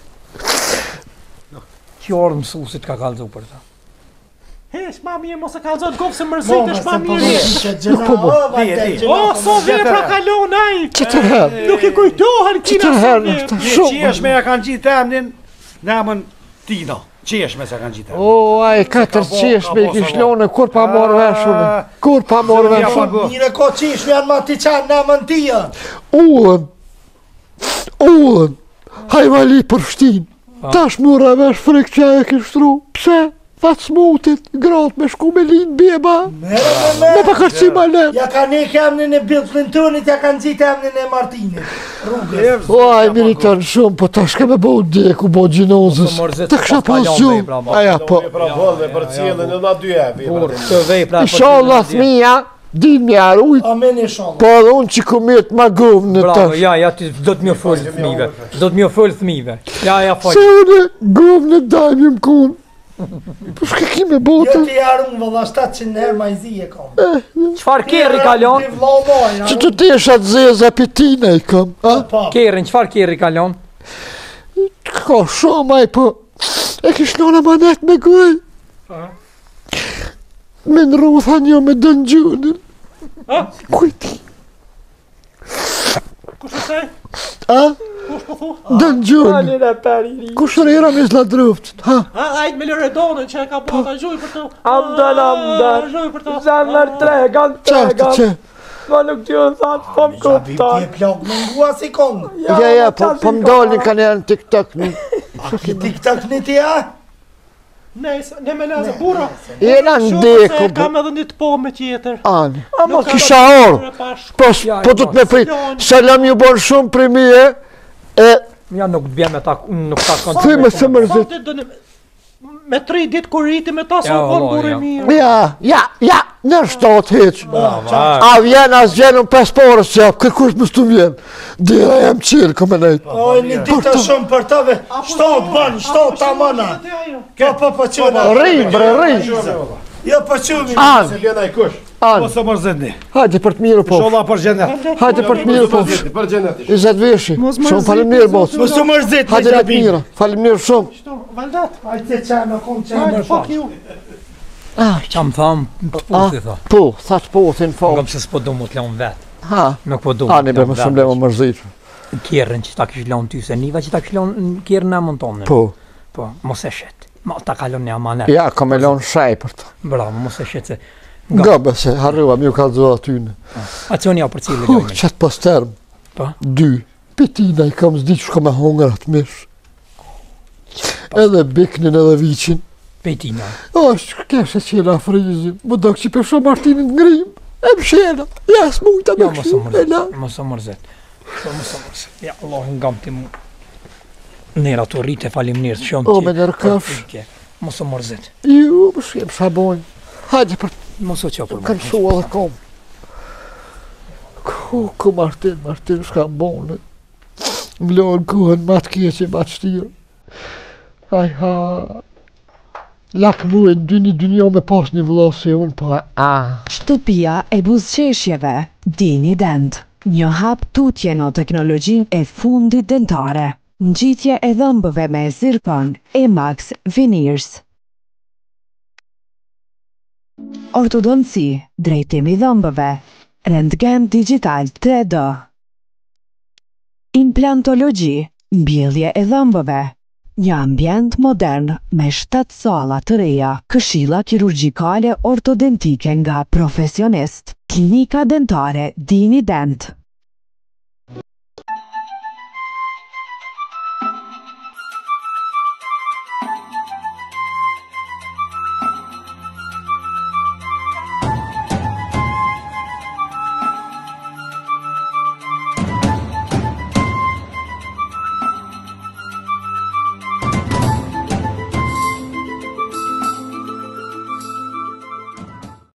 Qërë mësusit ka kalëzu për ta. he, shma mirë, mos e kalëzot gofë se mërzit e shma mirë. Që gjena, o, vajte, gjena. O, so vepra kalon, aj. Qëtër herë, Nuk i kujtohen kina qëtër se herë, vepra. nështë Një shumë. qeshme ja kanë gjitë emnin, namën Tina. Qeshme se kanë gjitë emnin. O, a i katër qeshme i kish lone, kur pa morë veshune, kur pa morë veshune. Mire ko qishme janë ma ti qanë në mëntia. Ullën, ullën, hajvali për shtin, tash mura vesh frik që e kishtru, pse? Fatë smutit, gratë me shku me linë beba, Mere me me me. përkërci ma lenë. Ja ka ne kemnin e Bill Clintonit, ja kanë gjitë emnin e Martinit. Rrugës. O, a i militon shumë, po tash ka me bo deku, bo gjinozës, të kësha pas gjumë. Aja, po, Pra vëllë për cilën e na dy evi. Por, të vepra për inshallah thmija, din me arujt, Amen e shallah. po edhe unë që kumet ma govë në Bravo, tash. ja, ja, ti do të mjë fëllë thmive. Do të mjë fëllë thmive. Ja, ja, Se fëllë. unë govë në dajmë më konë. Po shka ki me Jo botën, ti arun vëlla shtatëqind herë ma i zi e kom. Qfar kerri kalon? Ti vlau moj, që të tesha të zeza për tina i kam, a? Pa. Kerrin, qfar kerri kalon? Ka shumë aj, po e kish lona manet me goj. Me në rutha një me dënë gjunën. Kujti. Kush e thej? A? Kush po thu? Dënë gjunën. Kush rira me zla drëftët, ha? A, ajt me lërë donën që e ka po ta gjuj për të. Amdan, amdan. Gjuj për të. Zemër tregan, Qeftë tregan. që? Ma nuk t'ju në thatë, po më kuptan. Ti plak me ngua si kongë. Ja, ja, po po më dalin ka njerë në TikTok. në- Ki tik-tak në ti, a? Ne, ne me lezë, bura. Jena Shumë ndeku, se po. kam edhe një të po me tjetër. Ani. Nuk ka Kisha dorë orë. pa shku. Po, s- po du të me prit. Selam ju bon shumë për mi e. E, Ja nuk të bje me ta, nuk ta kanë. Thy me se Sa mërzit. ditë do në... Me tri ditë kur riti me ta sa Ja, konë valla, burë ja. mirë. Ja, ja, ja, në shtatë heq. A vjen as vjen në pesë porës që japë, kërkush më stu vjen. Dira jam qirë, këmë nejtë. Oj, një ditë shumë për tëve. Shtatë banë, shtatë ta mana. Ka pa pa qëna. Rri, bre, rri. Ja pa qëmi. Anë, Se lena i kush. anë. Mos e mërzitni. Hajde për të mirë, po. Sholla për gjenet. Hajde për të mirë, po. Për gjenetisht. Izet veshi. Shumë falim mirë, botë. Mos të mërzit me Hajde në të gjabim. mirë. Falim mirë shumë. Valdat, Hajde qenë, kom hajde, qenë. fuck you. Qa më thamë, të puthi, tha. Po, tha të po, thin fo. Nga pëse s'po du mu t'laun vetë. Ha, Nuk po du ani be më shumë le më mërzit. Kjerën që ta kish laun ty, se niva që ta kish laun kjerën e mund tonë. Po, Po, mos e shet. Ma ta kalon një amanet. ja, ka me lonë shaj për të. Bravo, mos e shet se... Nga, Nga bese, harrua, mi u ka dzoa atyne. acioni ja për cilë Huh, lojnë. qatë pas termë. Po? Dy. Petina i kam zdi që shko me hongër atë mish. Edhe biknin edhe vichin. Pejtina. O, është keshe qela frizin. Më do që përsho Martinin ngrim. E më shena. Ja, s'mujta me Ja, mos o kështu. E la. mërzet. Mos o mërzet. Po, mos o mërzet. Ja, Allah, ngam ti mu. Nera të rritë, falim njerë, shumë O, me nërkëfsh. Mos o mërzet. Ju, më shem shabojnë. Hajde për Mos o qopër. kanë shua dhe kom. Ku, ku Martin, Martin shka mbone. Më lojnë kuhen ma të kjeqe, ma të shtirë. Aj ha. Lak mu e në dyni dynjo me pas një vëllose unë, po a. Shtëpia e buzëqeshjeve, Dini Dent. Një hap tutje në teknologjin e fundit dentare. Ngjitje e dhëmbëve me zirkon e Max Veneers. Ortodonci, drejtim i dhëmbëve, rentgen digital tre D. Implantologji, mbjellje e dhëmbëve. Një ambient modern me shtatë salla të reja, këshilla kirurgjikale ortodontike nga profesionist. Klinika dentare Dini Dent.